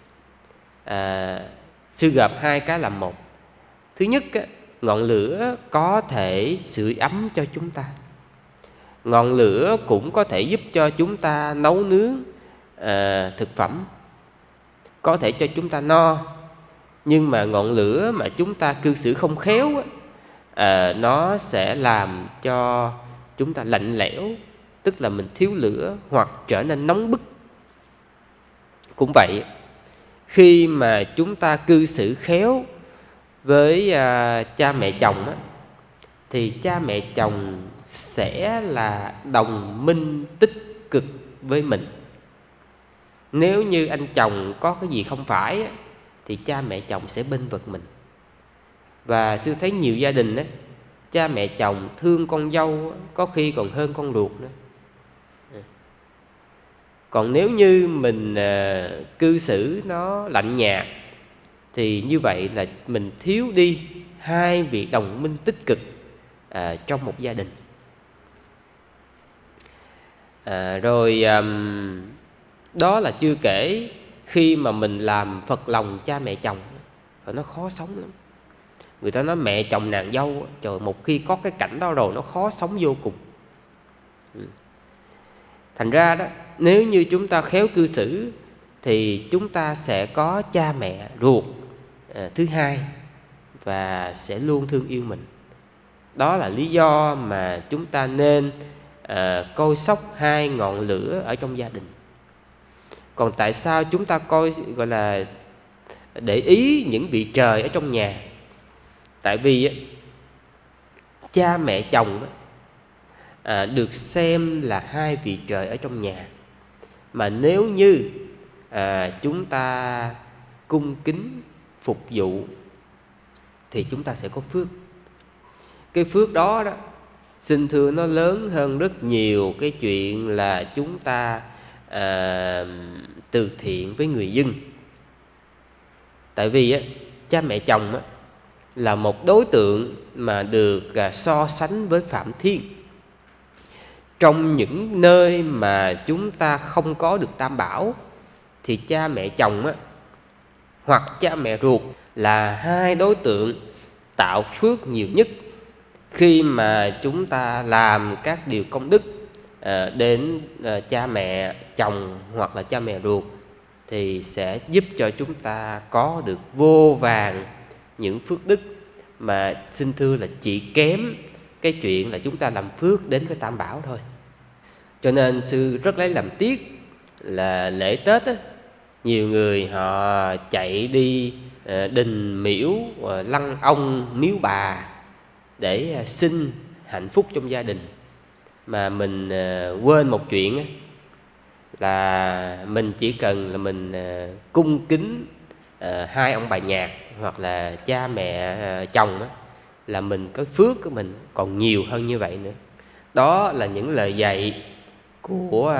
sư gặp hai cái làm một. Thứ nhất, ngọn lửa có thể sưởi ấm cho chúng ta. Ngọn lửa cũng có thể giúp cho chúng ta nấu nướng thực phẩm, có thể cho chúng ta no. Nhưng mà ngọn lửa mà chúng ta cư xử không khéo nó sẽ làm cho chúng ta lạnh lẽo, tức là mình thiếu lửa hoặc trở nên nóng bức. Cũng vậy, khi mà chúng ta cư xử khéo với cha mẹ chồng thì cha mẹ chồng sẽ là đồng minh tích cực với mình. Nếu như anh chồng có cái gì không phải thì cha mẹ chồng sẽ bênh vực mình. Và sư thấy nhiều gia đình cha mẹ chồng thương con dâu có khi còn hơn con ruột nữa. Còn nếu như mình cư xử nó lạnh nhạt thì như vậy là mình thiếu đi hai vị đồng minh tích cực trong một gia đình. Rồi đó là chưa kể khi mà mình làm phật lòng cha mẹ chồng rồi nó khó sống lắm. Người ta nói mẹ chồng nàng dâu, trời, một khi có cái cảnh đó rồi nó khó sống vô cùng. Thành ra đó, nếu như chúng ta khéo cư xử thì chúng ta sẽ có cha mẹ ruột thứ hai và sẽ luôn thương yêu mình. Đó là lý do mà chúng ta nên coi sóc hai ngọn lửa ở trong gia đình. Còn tại sao chúng ta coi gọi là để ý những vị trời ở trong nhà? Tại vì cha mẹ chồng được xem là hai vị trời ở trong nhà. Mà nếu như chúng ta cung kính phục vụ thì chúng ta sẽ có phước. Cái phước đó xin thưa nó lớn hơn rất nhiều cái chuyện là chúng ta từ thiện với người dân. Tại vì cha mẹ chồng là một đối tượng mà được so sánh với Phạm Thiên. Trong những nơi mà chúng ta không có được tam bảo thì cha mẹ chồng hoặc cha mẹ ruột là hai đối tượng tạo phước nhiều nhất. Khi mà chúng ta làm các điều công đức đến cha mẹ chồng hoặc là cha mẹ ruột thì sẽ giúp cho chúng ta có được vô vàn những phước đức mà xin thưa là chỉ kém cái chuyện là chúng ta làm phước đến với tam bảo thôi. Cho nên sư rất lấy làm tiếc là lễ Tết nhiều người họ chạy đi đình miễu, lăng ông, miếu bà để xin hạnh phúc trong gia đình. Mà mình quên một chuyện là mình chỉ cần là mình cung kính hai ông bà nhạc hoặc là cha mẹ chồng là mình cái phước của mình còn nhiều hơn như vậy nữa. Đó là những lời dạy của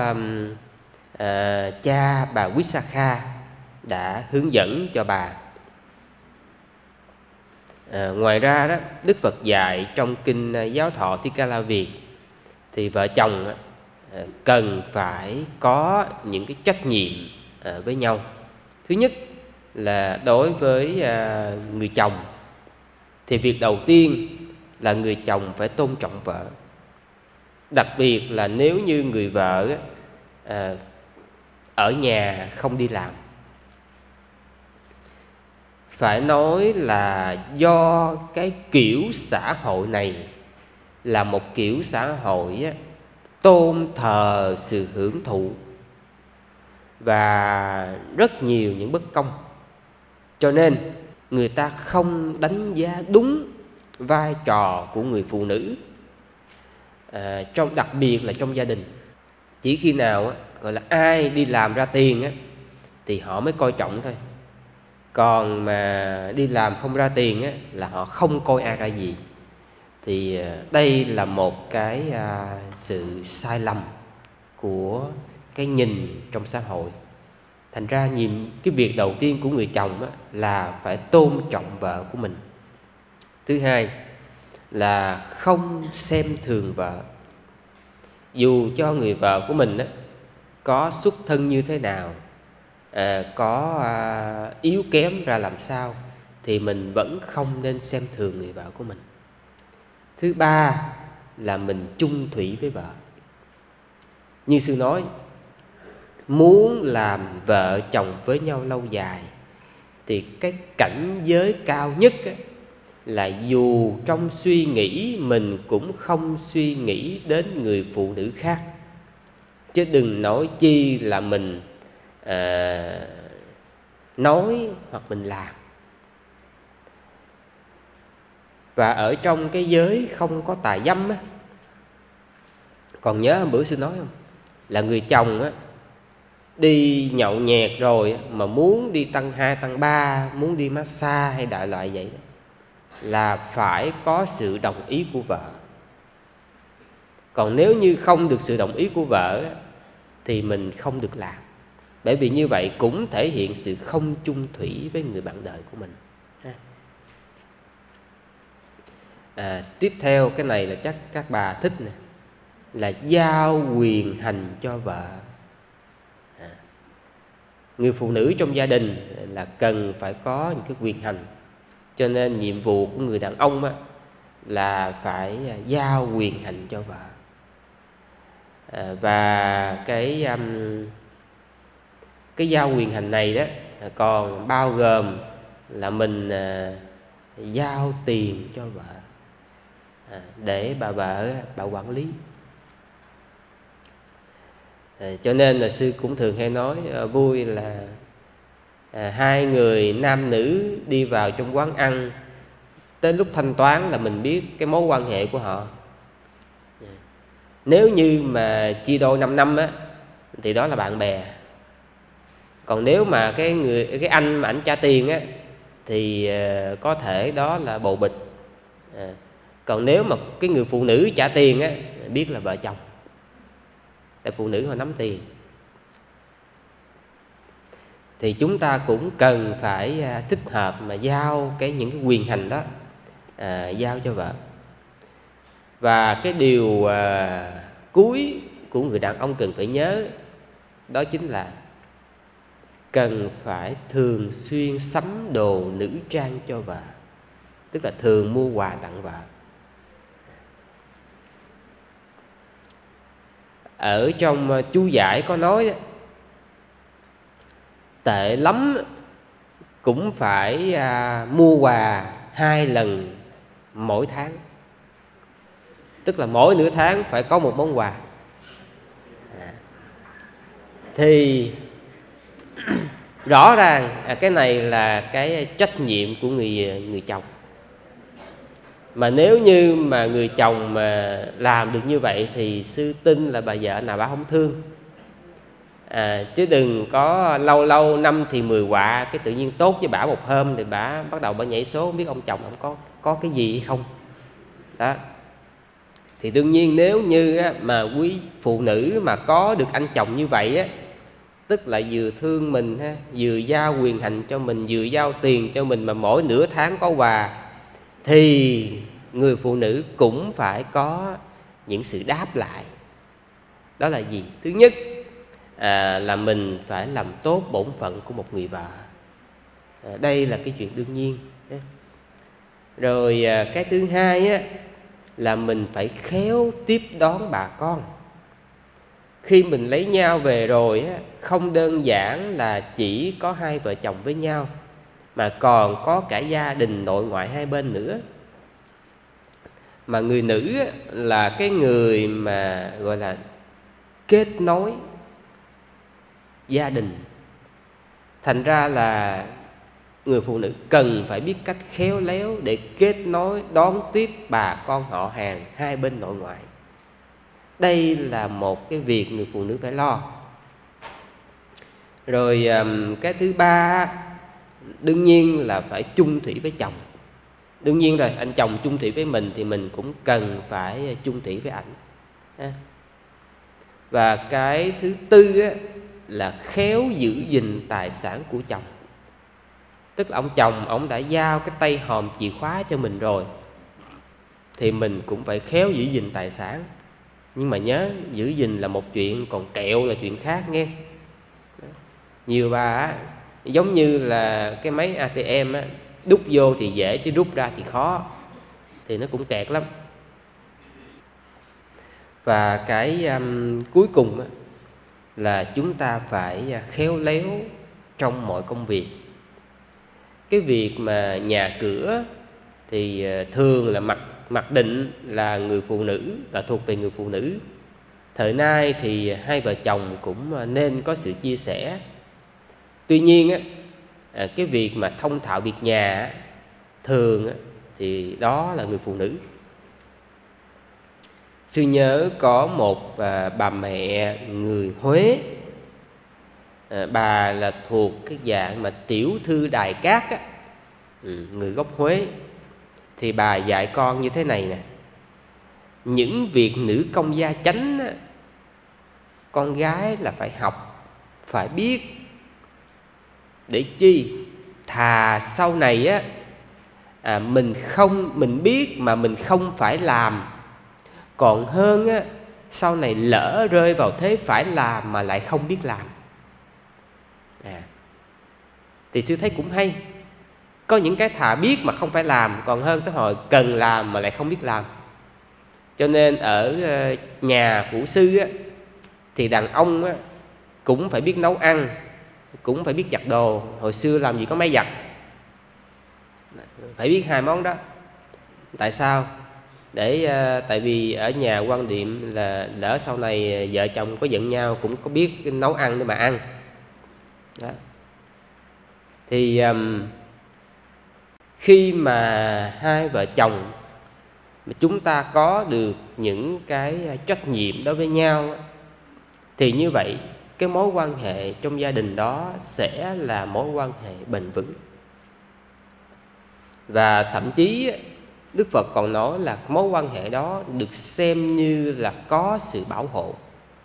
cha bà Visakha đã hướng dẫn cho bà. Ngoài ra đó, Đức Phật dạy trong kinh Giáo thọ Thích Ca La Việt thì vợ chồng cần phải có những cái trách nhiệm với nhau. Thứ nhất là đối với người chồng thì việc đầu tiên là người chồng phải tôn trọng vợ. Đặc biệt là nếu như người vợ ở nhà không đi làm. Phải nói là do cái kiểu xã hội này là một kiểu xã hội tôn thờ sự hưởng thụ và rất nhiều những bất công, cho nên người ta không đánh giá đúng vai trò của người phụ nữ, đặc biệt là trong gia đình. Chỉ khi nào gọi là ai đi làm ra tiền thì họ mới coi trọng thôi. Còn mà đi làm không ra tiền là họ không coi ai ra gì. Thì đây là một cái sự sai lầm của cái nhìn trong xã hội. Thành ra cái việc đầu tiên của người chồng là phải tôn trọng vợ của mình. Thứ hai là không xem thường vợ. Dù cho người vợ của mình có xuất thân như thế nào, có yếu kém ra làm sao, thì mình vẫn không nên xem thường người vợ của mình. Thứ ba là mình chung thủy với vợ. Như sư nói, muốn làm vợ chồng với nhau lâu dài thì cái cảnh giới cao nhất là dù trong suy nghĩ mình cũng không suy nghĩ đến người phụ nữ khác. Chứ đừng nói chi là mình nói hoặc mình làm. Và ở trong cái giới không có tà dâm còn nhớ hôm bữa sư nói không? Là người chồng đi nhậu nhẹt rồi mà muốn đi tăng 2, tăng 3, muốn đi massage hay đại loại vậy là phải có sự đồng ý của vợ. Còn nếu như không được sự đồng ý của vợ thì mình không được làm. Bởi vì như vậy cũng thể hiện sự không chung thủy với người bạn đời của mình. Tiếp theo cái này là chắc các bà thích nè, là giao quyền hành cho vợ. Người phụ nữ trong gia đình là cần phải có những cái quyền hành. Cho nên nhiệm vụ của người đàn ông là phải giao quyền hành cho vợ. Và cái giao quyền hành này đó còn bao gồm là mình giao tiền cho vợ để bà vợ bà quản lý. Cho nên là sư cũng thường hay nói vui là hai người nam nữ đi vào trong quán ăn, tới lúc thanh toán là mình biết cái mối quan hệ của họ. Nếu như mà chia đôi 5 năm thì đó là bạn bè. Còn nếu mà cái anh mà ảnh trả tiền thì có thể đó là bồ bịch. Còn nếu mà cái người phụ nữ trả tiền biết là vợ chồng. Tại phụ nữ họ nắm tiền. Thì chúng ta cũng cần phải thích hợp mà giao những cái quyền hành đó giao cho vợ. Và cái điều cuối của người đàn ông cần phải nhớ đó chính là cần phải thường xuyên sắm đồ nữ trang cho vợ. Tức là thường mua quà tặng vợ. Ở trong chú giải có nói đó, tệ lắm cũng phải mua quà 2 lần mỗi tháng. Tức là mỗi nửa tháng phải có một món quà. Thì rõ ràng cái này là cái trách nhiệm của người chồng. Mà nếu như mà người chồng mà làm được như vậy thì sư tin là bà vợ nào bà không thương. Chứ đừng có lâu lâu 5 thì 10 quạ, cái tự nhiên tốt với bả một hôm thì bả bắt đầu bả nhảy số, không biết ông chồng ông có cái gì hay không. Đó. Thì đương nhiên nếu như mà quý phụ nữ mà có được anh chồng như vậy tức là vừa thương mình vừa giao quyền hành cho mình, vừa giao tiền cho mình, mà mỗi nửa tháng có quà, thì người phụ nữ cũng phải có những sự đáp lại. Đó là gì? Thứ nhất là mình phải làm tốt bổn phận của một người vợ. Đây là cái chuyện đương nhiên. Rồi cái thứ hai là mình phải khéo tiếp đón bà con. Khi mình lấy nhau về rồi không đơn giản là chỉ có hai vợ chồng với nhau, mà còn có cả gia đình nội ngoại hai bên nữa. Mà người nữ là cái người mà gọi là kết nối gia đình. Thành ra là người phụ nữ cần phải biết cách khéo léo để kết nối đón tiếp bà con họ hàng hai bên nội ngoại. Đây là một cái việc người phụ nữ phải lo. Rồi cái thứ ba, đương nhiên là phải chung thủy với chồng. Đương nhiên rồi, anh chồng chung thủy với mình thì mình cũng cần phải chung thủy với ảnh. Và cái thứ tư á, là khéo giữ gìn tài sản của chồng. Tức là ông chồng, ông đã giao cái tay hòm chìa khóa cho mình rồi, thì mình cũng phải khéo giữ gìn tài sản. Nhưng mà nhớ, giữ gìn là một chuyện, còn kẹo là chuyện khác nghe. Nhiều bà á, giống như là cái máy ATM á, đút vô thì dễ chứ rút ra thì khó, thì nó cũng kẹt lắm. Và cái cuối cùng á, là chúng ta phải khéo léo trong mọi công việc. Cái việc mà nhà cửa thì thường là mặc định là người phụ nữ, là thuộc về người phụ nữ. Thời nay thì hai vợ chồng cũng nên có sự chia sẻ. Tuy nhiên á, cái việc mà thông thạo việc nhà thường á, thì đó là người phụ nữ. Sư nhớ có một bà mẹ người Huế. Bà là thuộc cái dạng mà tiểu thư Đài Cát á, người gốc Huế. Thì bà dạy con như thế này nè: những việc nữ công gia chánh á, con gái là phải học, phải biết. Để chi? Thà sau này á, mình biết mà mình không phải làm, còn hơn á, sau này lỡ rơi vào thế phải làm mà lại không biết làm. Thì sư thấy cũng hay. Có những cái thà biết mà không phải làm, còn hơn tới hồi cần làm mà lại không biết làm. Cho nên ở nhà của sư á, thì đàn ông á, cũng phải biết nấu ăn, cũng phải biết giặt đồ. Hồi xưa làm gì có máy giặt, phải biết hai món đó. Tại sao? Tại vì ở nhà quan niệm là lỡ sau này vợ chồng có giận nhau cũng có biết nấu ăn để mà ăn đó. Thì khi mà hai vợ chồng mà chúng ta có được những cái trách nhiệm đối với nhau, thì như vậy cái mối quan hệ trong gia đình đó sẽ là mối quan hệ bền vững. Và thậm chí Đức Phật còn nói là mối quan hệ đó được xem như là có sự bảo hộ.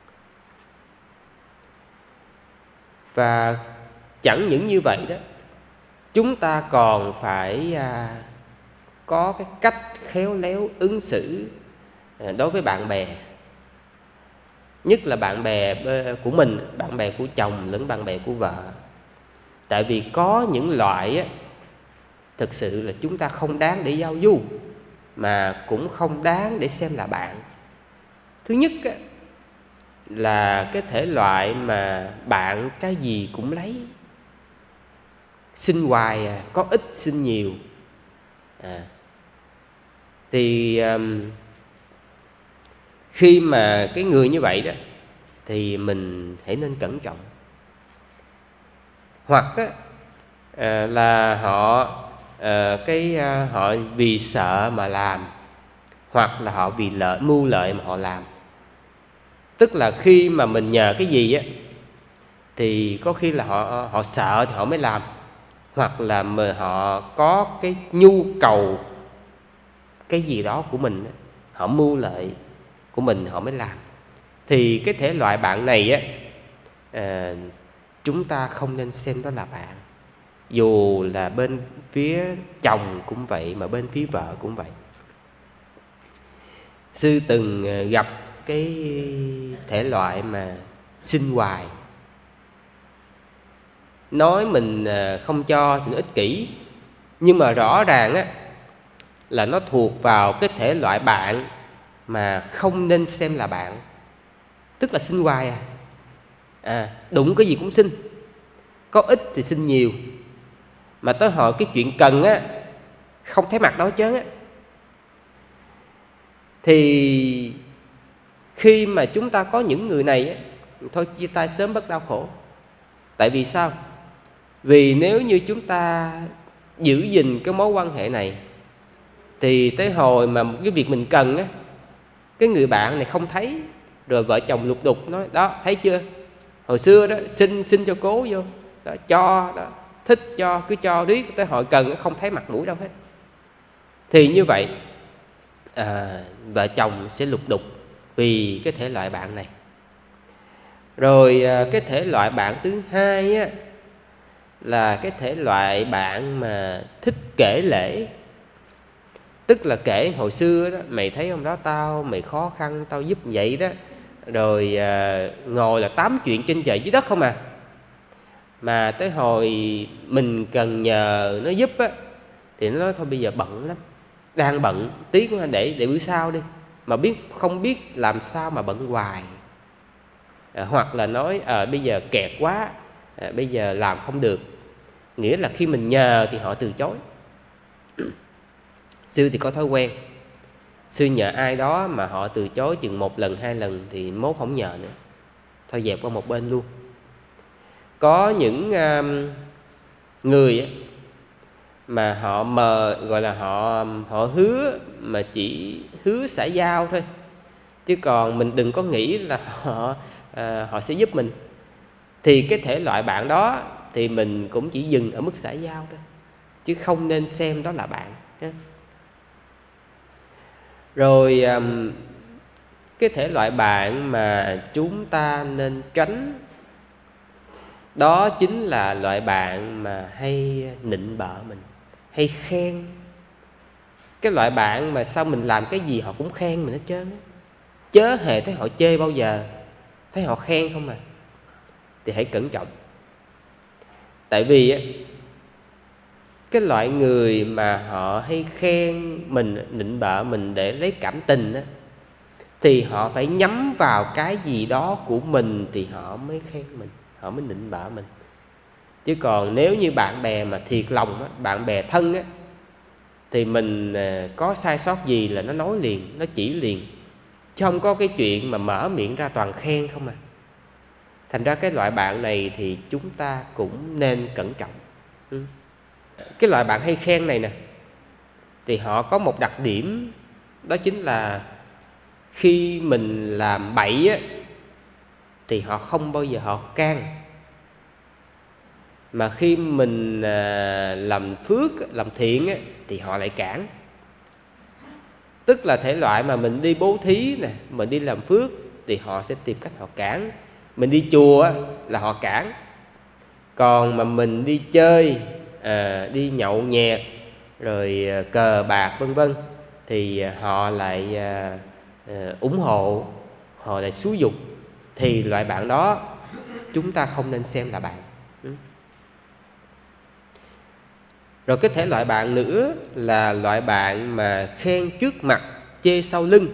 Và chẳng những như vậy đó, chúng ta còn phải có cái cách khéo léo ứng xử đối với bạn bè. Nhất là bạn bè của mình, bạn bè của chồng lẫn bạn bè của vợ. Tại vì có những loại á, thực sự là chúng ta không đáng để giao du, mà cũng không đáng để xem là bạn. Thứ nhất á, là cái thể loại mà bạn cái gì cũng lấy, xin hoài có ít xin nhiều. Thì khi mà cái người như vậy đó, thì mình hãy nên cẩn trọng. Hoặc là họ họ vì sợ mà làm, hoặc là họ vì mưu lợi mà họ làm. Tức là khi mà mình nhờ cái gì á, thì có khi là họ sợ thì họ mới làm, hoặc là mà họ có cái nhu cầu cái gì đó của mình, họ mưu lợi của mình họ mới làm. Thì cái thể loại bạn này á, chúng ta không nên xem đó là bạn. Dù là bên phía chồng cũng vậy, mà bên phía vợ cũng vậy. Sư từng gặp cái thể loại mà xin hoài, nói mình không cho thì nó ích kỷ. Nhưng mà rõ ràng á, là nó thuộc vào cái thể loại bạn mà không nên xem là bạn. Tức là xin hoài đụng cái gì cũng xin, có ít thì xin nhiều, mà tới hồi cái chuyện cần á, không thấy mặt đâu hết trơn á. Thì khi mà chúng ta có những người này á, thôi chia tay sớm bất đau khổ. Tại vì sao? Vì nếu như chúng ta giữ gìn cái mối quan hệ này, thì tới hồi mà cái việc mình cần á, cái người bạn này không thấy, rồi vợ chồng lục đục nói đó, thấy chưa, hồi xưa đó xin cho cố vô đó, cho đó, thích cho, cứ cho riết, tới hồi cần không thấy mặt mũi đâu hết. Thì như vậy vợ chồng sẽ lục đục vì cái thể loại bạn này. Rồi cái thể loại bạn thứ hai á, là cái thể loại bạn mà thích kể lể. Tức là kể hồi xưa đó, mày thấy hôm đó mày khó khăn, tao giúp vậy đó. Rồi ngồi là tám chuyện trên trời dưới đất không à. Mà tới hồi mình cần nhờ nó giúp á, thì nó nói thôi bây giờ bận lắm, đang bận, tí của anh để bữa sau đi. Mà không biết làm sao mà bận hoài. Hoặc là nói bây giờ kẹt quá, bây giờ làm không được. Nghĩa là khi mình nhờ thì họ từ chối. Sư thì có thói quen, sư nhờ ai đó mà họ từ chối chừng 1 lần 2 lần thì mốt không nhờ nữa, thôi dẹp qua một bên luôn. Có những người mà họ gọi là họ hứa mà chỉ hứa xã giao thôi, chứ còn mình đừng có nghĩ là họ sẽ giúp mình. Thì cái thể loại bạn đó thì mình cũng chỉ dừng ở mức xã giao thôi, chứ không nên xem đó là bạn nhé. Rồi cái thể loại bạn mà chúng ta nên tránh, đó chính là loại bạn mà hay nịnh bợ mình, hay khen. Cái loại bạn mà sao mình làm cái gì họ cũng khen mình hết trơn á, chớ hề thấy họ chê bao giờ, thấy họ khen không à. Thì hãy cẩn trọng. Tại vì cái loại người mà họ hay khen mình, nịnh bợ mình để lấy cảm tình á, thì họ phải nhắm vào cái gì đó của mình thì họ mới khen mình, họ mới nịnh bợ mình. Chứ còn nếu như bạn bè mà thiệt lòng á, bạn bè thân á, thì mình có sai sót gì là nó nói liền, nó chỉ liền, chứ không có cái chuyện mà mở miệng ra toàn khen không à. Thành ra cái loại bạn này thì chúng ta cũng nên cẩn trọng. Cái loại bạn hay khen này nè, thì họ có một đặc điểm, đó chính là khi mình làm bậy á, thì họ không bao giờ họ can. Mà khi mình làm phước, làm thiện á, thì họ lại cản. Tức là thể loại mà mình đi bố thí nè, mình đi làm phước thì họ sẽ tìm cách họ cản. Mình đi chùa á, là họ cản. Còn mà mình đi chơi, đi nhậu nhẹt, rồi cờ bạc vân vân, thì họ lại ủng hộ, họ lại xúi giục. Thì loại bạn đó chúng ta không nên xem là bạn. Rồi cái thể loại bạn nữa là loại bạn mà khen trước mặt, chê sau lưng.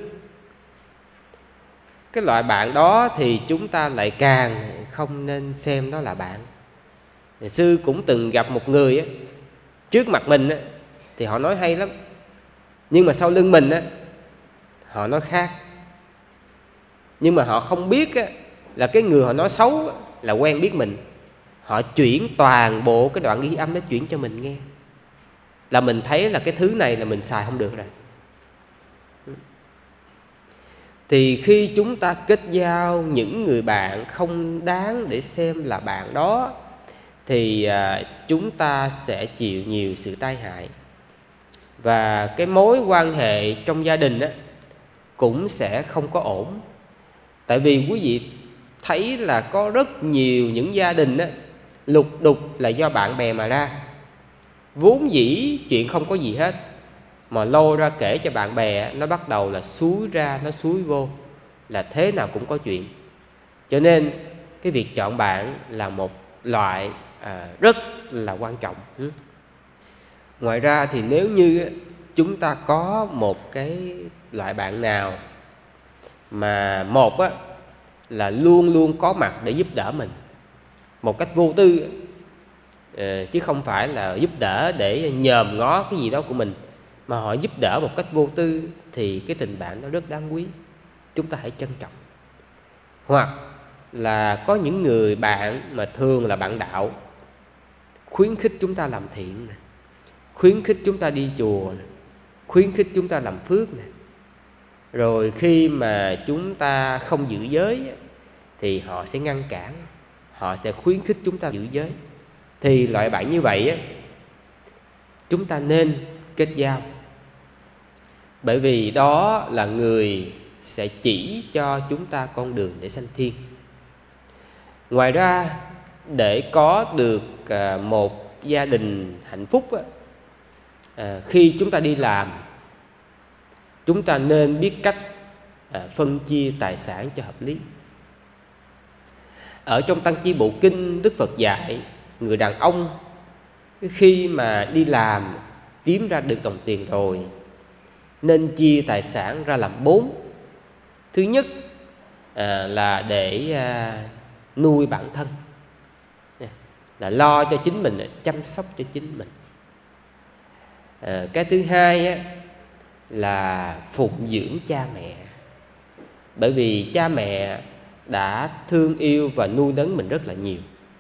Cái loại bạn đó thì chúng ta lại càng không nên xem đó là bạn. Sư cũng từng gặp một người á, trước mặt mình á, thì họ nói hay lắm, nhưng mà sau lưng mình á, họ nói khác. Nhưng mà họ không biết á, là cái người họ nói xấu á, là quen biết mình. Họ chuyển toàn bộ cái đoạn ghi âm đó chuyển cho mình nghe, là mình thấy là cái thứ này là mình xài không được rồi. Thì khi chúng ta kết giao những người bạn không đáng để xem là bạn đó, thì chúng ta sẽ chịu nhiều sự tai hại. Và cái mối quan hệ trong gia đình á, cũng sẽ không có ổn. Tại vì quý vị thấy là có rất nhiều những gia đình á, lục đục là do bạn bè mà ra. Vốn dĩ chuyện không có gì hết, mà lôi ra kể cho bạn bè, nó bắt đầu là xúi ra, nó xúi vô, là thế nào cũng có chuyện. Cho nên cái việc chọn bạn là một loại rất là quan trọng. Ngoài ra thì nếu như chúng ta có một cái loại bạn nào mà một á, là luôn luôn có mặt để giúp đỡ mình một cách vô tư, chứ không phải là giúp đỡ để nhòm ngó cái gì đó của mình, mà họ giúp đỡ một cách vô tư, thì cái tình bạn đó rất đáng quý, chúng ta hãy trân trọng. Hoặc là có những người bạn mà thường là bạn đạo, khuyến khích chúng ta làm thiện nè, khuyến khích chúng ta đi chùa nè, khuyến khích chúng ta làm phước nè. Rồi khi mà chúng ta không giữ giới thì họ sẽ ngăn cản, họ sẽ khuyến khích chúng ta giữ giới. Thì loại bạn như vậy chúng ta nên kết giao, bởi vì đó là người sẽ chỉ cho chúng ta con đường để sanh thiên. Ngoài ra, để có được một gia đình hạnh phúc khi chúng ta đi làm, chúng ta nên biết cách phân chia tài sản cho hợp lý. Ở trong Tăng Chi Bộ Kinh, Đức Phật dạy người đàn ông khi mà đi làm kiếm ra được đồng tiền rồi nên chia tài sản ra làm 4. Thứ nhất là để nuôi bản thân, là lo cho chính mình, chăm sóc cho chính mình. Cái thứ hai là phụng dưỡng cha mẹ, bởi vì cha mẹ đã thương yêu và nuôi nấng mình rất là nhiều.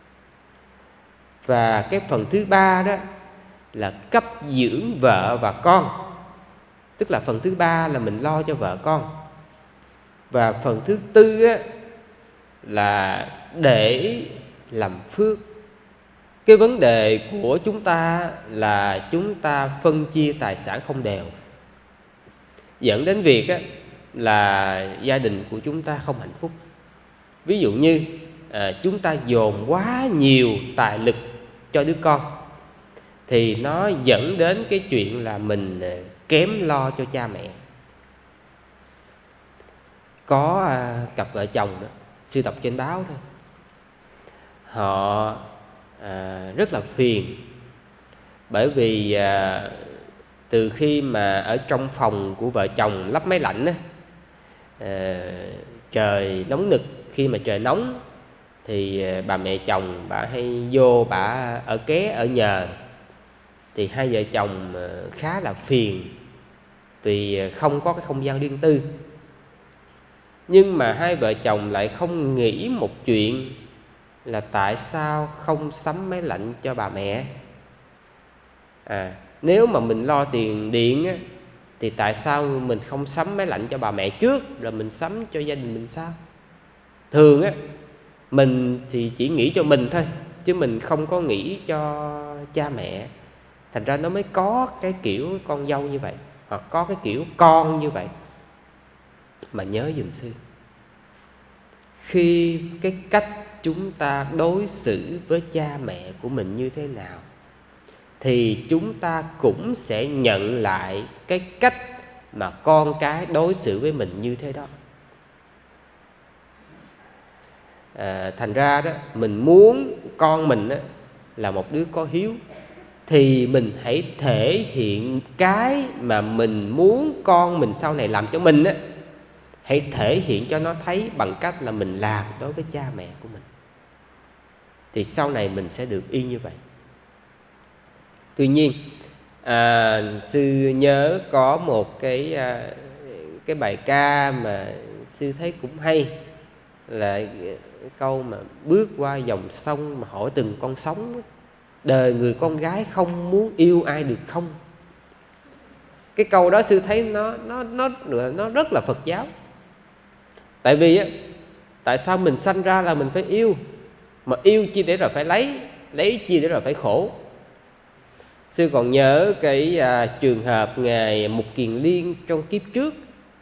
Và cái phần thứ ba đó là cấp dưỡng vợ và con, tức là phần thứ ba là mình lo cho vợ con. Và phần thứ tư là để làm phước. Cái vấn đề của chúng ta là chúng ta phân chia tài sản không đều, dẫn đến việc là gia đình của chúng ta không hạnh phúc. Ví dụ như chúng ta dồn quá nhiều tài lực cho đứa con, thì nó dẫn đến cái chuyện là mình kém lo cho cha mẹ. Có cặp vợ chồng đó, sư đọc trên báo thôi, họ rất là phiền, bởi vì từ khi mà ở trong phòng của vợ chồng lắp máy lạnh trời nóng nực, khi mà trời nóng thì bà mẹ chồng bà hay vô bà ở ké ở nhờ, thì hai vợ chồng khá là phiền vì không có cái không gian riêng tư. Nhưng mà hai vợ chồng lại không nghĩ một chuyện là tại sao không sắm máy lạnh cho bà mẹ. Nếu mà mình lo tiền điện thì tại sao mình không sắm máy lạnh cho bà mẹ trước rồi mình sắm cho gia đình mình sao? Thường mình thì chỉ nghĩ cho mình thôi, chứ mình không có nghĩ cho cha mẹ. Thành ra nó mới có cái kiểu con dâu như vậy, hoặc có cái kiểu con như vậy. Mà nhớ giùm sư, khi cái cách chúng ta đối xử với cha mẹ của mình như thế nào thì chúng ta cũng sẽ nhận lại cái cách mà con cái đối xử với mình như thế đó. Thành ra đó, mình muốn con mình là một đứa có hiếu, thì mình hãy thể hiện cái mà mình muốn con mình sau này làm cho mình hãy thể hiện cho nó thấy bằng cách là mình làm đối với cha mẹ của mình, thì sau này mình sẽ được y như vậy. Tuy nhiên sư nhớ có một cái bài ca mà sư thấy cũng hay, là cái câu mà bước qua dòng sông mà hỏi từng con sóng, đời người con gái không muốn yêu ai được không. Cái câu đó sư thấy nó rất là Phật giáo. Tại vì tại sao mình sanh ra là mình phải yêu, mà yêu chi để rồi phải lấy chi để rồi phải khổ. Sư còn nhớ cái trường hợp Ngài Mục Kiền Liên trong kiếp trước.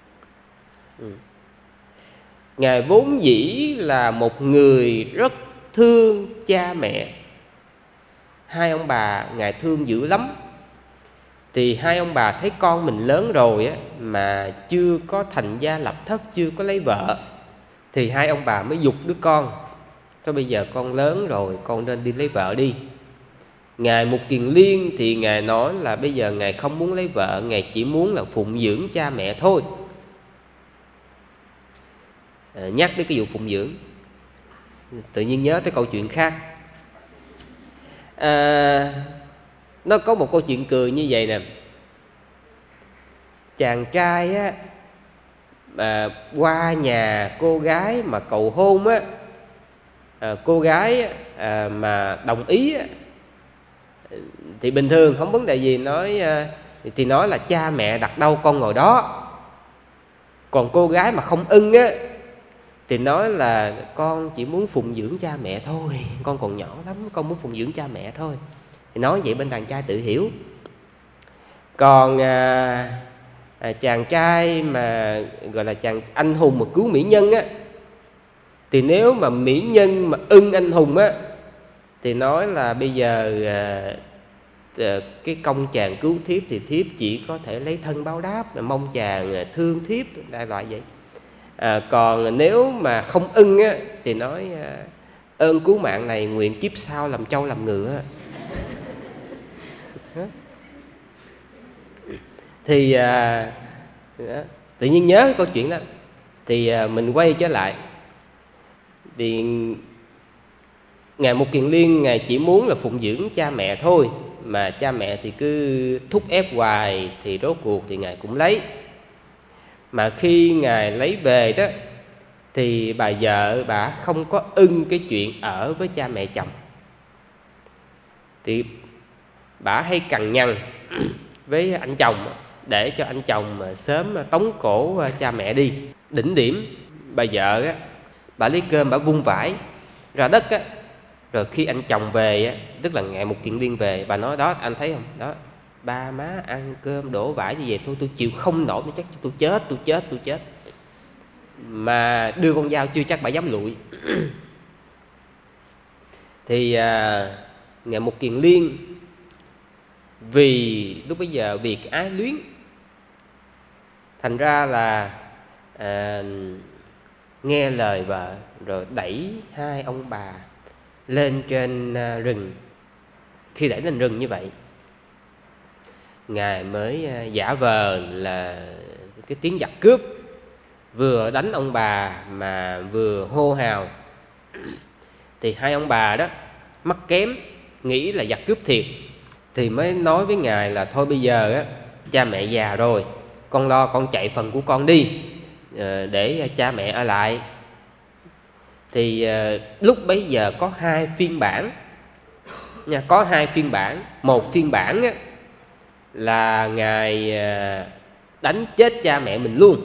Ngài vốn dĩ là một người rất thương cha mẹ. Hai ông bà Ngài thương dữ lắm. Thì hai ông bà thấy con mình lớn rồi mà chưa có thành gia lập thất, chưa có lấy vợ, thì hai ông bà mới giục đứa con: thôi bây giờ con lớn rồi, con nên đi lấy vợ đi. Ngài Mục Kiền Liên thì Ngài nói là bây giờ Ngài không muốn lấy vợ, Ngài chỉ muốn là phụng dưỡng cha mẹ thôi. Nhắc đến cái vụ phụng dưỡng, tự nhiên nhớ tới câu chuyện khác. Nó có một câu chuyện cười như vậy nè. Chàng trai qua nhà cô gái mà cầu hôn cô gái mà đồng ý Thì bình thường không vấn đề gì, thì nói là cha mẹ đặt đâu con ngồi đó. Còn cô gái mà không ưng á thì nói là con chỉ muốn phụng dưỡng cha mẹ thôi, con còn nhỏ lắm, con muốn phụng dưỡng cha mẹ thôi. Thì nói vậy bên đàn trai tự hiểu. Còn chàng trai mà gọi là chàng anh hùng mà cứu mỹ nhân á, thì nếu mà mỹ nhân mà ưng anh hùng á thì nói là bây giờ cái công chàng cứu thiếp thì thiếp chỉ có thể lấy thân báo đáp, mong chàng thương thiếp, đại loại vậy. Còn nếu mà không ưng á thì nói ơn cứu mạng này, nguyện kiếp sau làm trâu làm ngựa. Thì tự nhiên nhớ cái câu chuyện đó. Thì mình quay trở lại. Thì Ngài Mục Kiền Liên, Ngài chỉ muốn là phụng dưỡng cha mẹ thôi, mà cha mẹ thì cứ thúc ép hoài, thì rốt cuộc thì Ngài cũng lấy. Mà khi Ngài lấy về đó thì bà vợ bà không có ưng cái chuyện ở với cha mẹ chồng. Thì bà hay cằn nhằn với anh chồng để cho anh chồng mà sớm tống cổ cha mẹ đi. Đỉnh điểm bà vợ á, bà lấy cơm bà vung vải ra đất á, rồi khi anh chồng về á, tức là Ngài Mục Kiền Liên về, bà nói đó, anh thấy không đó, ba má ăn cơm đổ vải như vậy thôi, tôi chịu không nổi, chắc tôi chết. Mà đưa con dao chưa chắc bà dám lụi. Thì Ngài Mục Kiền Liên vì lúc bấy giờ vì cái ái luyến, thành ra là nghe lời vợ rồi đẩy hai ông bà lên trên rừng. Khi đẩy lên rừng như vậy, Ngài mới giả vờ là cái tiếng giặc cướp, vừa đánh ông bà mà vừa hô hào. Thì hai ông bà đó mắc kém, nghĩ là giặc cướp thiệt, thì mới nói với Ngài là thôi bây giờ á, cha mẹ già rồi, con lo con chạy phần của con đi, để cha mẹ ở lại. Thì lúc bấy giờ có hai phiên bản nha, có hai phiên bản. Một phiên bản á, là Ngài đánh chết cha mẹ mình luôn.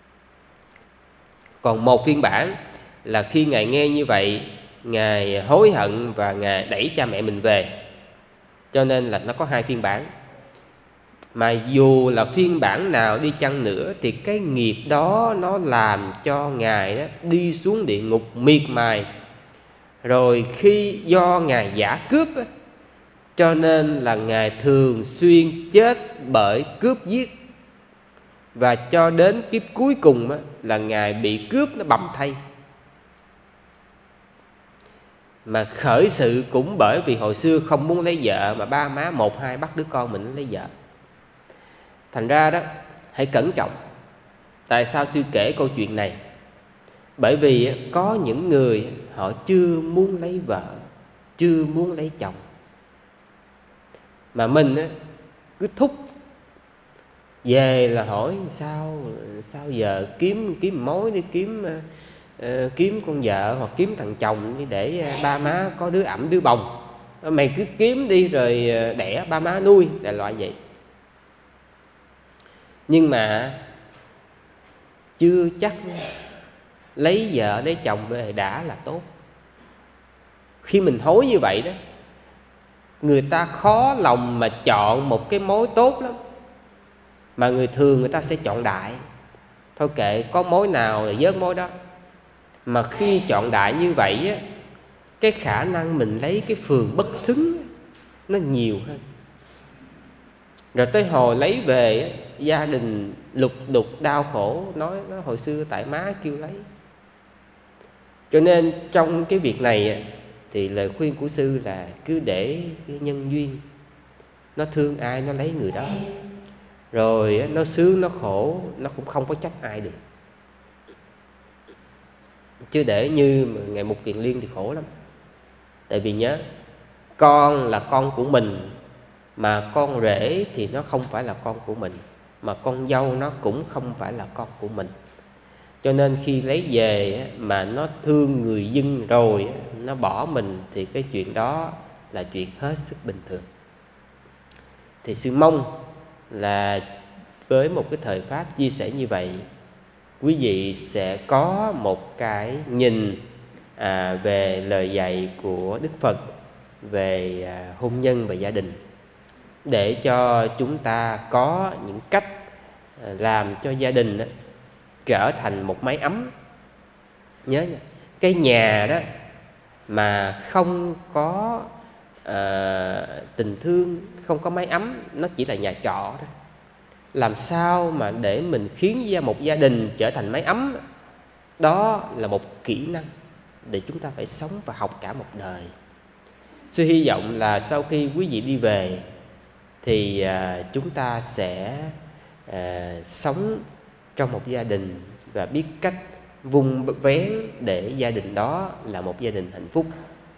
Còn một phiên bản là khi Ngài nghe như vậy, Ngài hối hận và Ngài đẩy cha mẹ mình về. Cho nên là nó có hai phiên bản. Mà dù là phiên bản nào đi chăng nữa thì cái nghiệp đó nó làm cho Ngài đó đi xuống địa ngục miệt mài. Rồi khi do Ngài giả cướp á, cho nên là Ngài thường xuyên chết bởi cướp giết. Và cho đến kiếp cuối cùng á, là Ngài bị cướp nó bầm thây. Mà khởi sự cũng bởi vì hồi xưa không muốn lấy vợ, mà ba má một hai bắt đứa con mình lấy vợ. Thành ra đó, hãy cẩn trọng. Tại sao sư kể câu chuyện này? Bởi vì có những người họ chưa muốn lấy vợ, chưa muốn lấy chồng, mà mình cứ thúc về là hỏi sao giờ kiếm mối đi, kiếm con vợ hoặc kiếm thằng chồng để ba má có đứa ẵm đứa bồng. Mày cứ kiếm đi rồi đẻ ba má nuôi, đại loại vậy. Nhưng mà chưa chắc lấy vợ lấy chồng về đã là tốt. Khi mình hối như vậy đó, người ta khó lòng mà chọn một cái mối tốt lắm. Mà người thường người ta sẽ chọn đại. Thôi kệ, có mối nào là vớt mối đó. Mà khi chọn đại như vậy á, cái khả năng mình lấy cái phường bất xứng nó nhiều hơn. Rồi tới hồi lấy về, gia đình lục đục đau khổ, nói hồi xưa tại má kêu lấy. Cho nên trong cái việc này thì lời khuyên của sư là cứ để cái nhân duyên, nó thương ai nó lấy người đó. Rồi nó sướng nó khổ, nó cũng không có trách ai được. Chứ để như Ngài Mục Kiền Liên thì khổ lắm. Tại vì nhớ, con là con của mình, mà con rể thì nó không phải là con của mình, mà con dâu nó cũng không phải là con của mình. Cho nên khi lấy về mà nó thương người dân rồi nó bỏ mình, thì cái chuyện đó là chuyện hết sức bình thường. Thì sư mong là với một cái thời pháp chia sẻ như vậy, quý vị sẽ có một cái nhìn về lời dạy của Đức Phật về hôn nhân và gia đình, để cho chúng ta có những cách làm cho gia đình trở thành một mái ấm. Nhớ nha, cái nhà đó mà không có tình thương, không có mái ấm, nó chỉ là nhà trọ đó. Làm sao mà để mình khiến ra một gia đình trở thành mái ấm, đó là một kỹ năng để chúng ta phải sống và học cả một đời. Sư hy vọng là sau khi quý vị đi về thì chúng ta sẽ sống trong một gia đình và biết cách vun vén để gia đình đó là một gia đình hạnh phúc.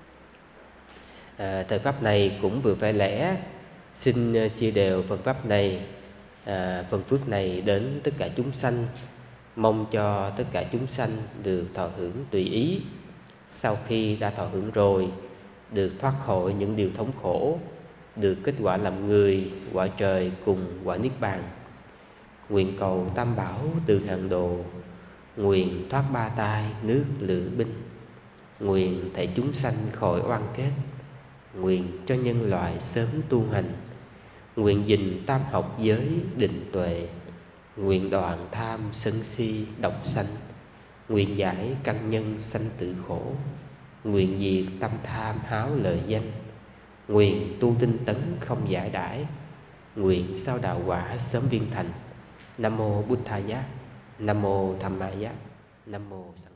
Thời pháp này cũng vừa phải lẽ, xin chia đều phần pháp này, phần phước này đến tất cả chúng sanh. Mong cho tất cả chúng sanh được thọ hưởng tùy ý. Sau khi đã thọ hưởng rồi, được thoát khỏi những điều thống khổ, được kết quả làm người, quả trời cùng quả niết bàn. Nguyện cầu tam bảo từ hàng đồ, nguyện thoát ba tai nước lự binh, nguyện thảy chúng sanh khỏi oan kết, nguyện cho nhân loại sớm tu hành, nguyện gìn tam học giới định tuệ, nguyện đoạn tham sân si độc sanh, nguyện giải căn nhân sanh tử khổ, nguyện diệt tâm tham háo lợi danh, nguyện tu tinh tấn không giải đãi, nguyện sau đạo quả sớm viên thành. Nam mô Bụt Thaya, Nam mô Dhammaya, Nam mô Sangha.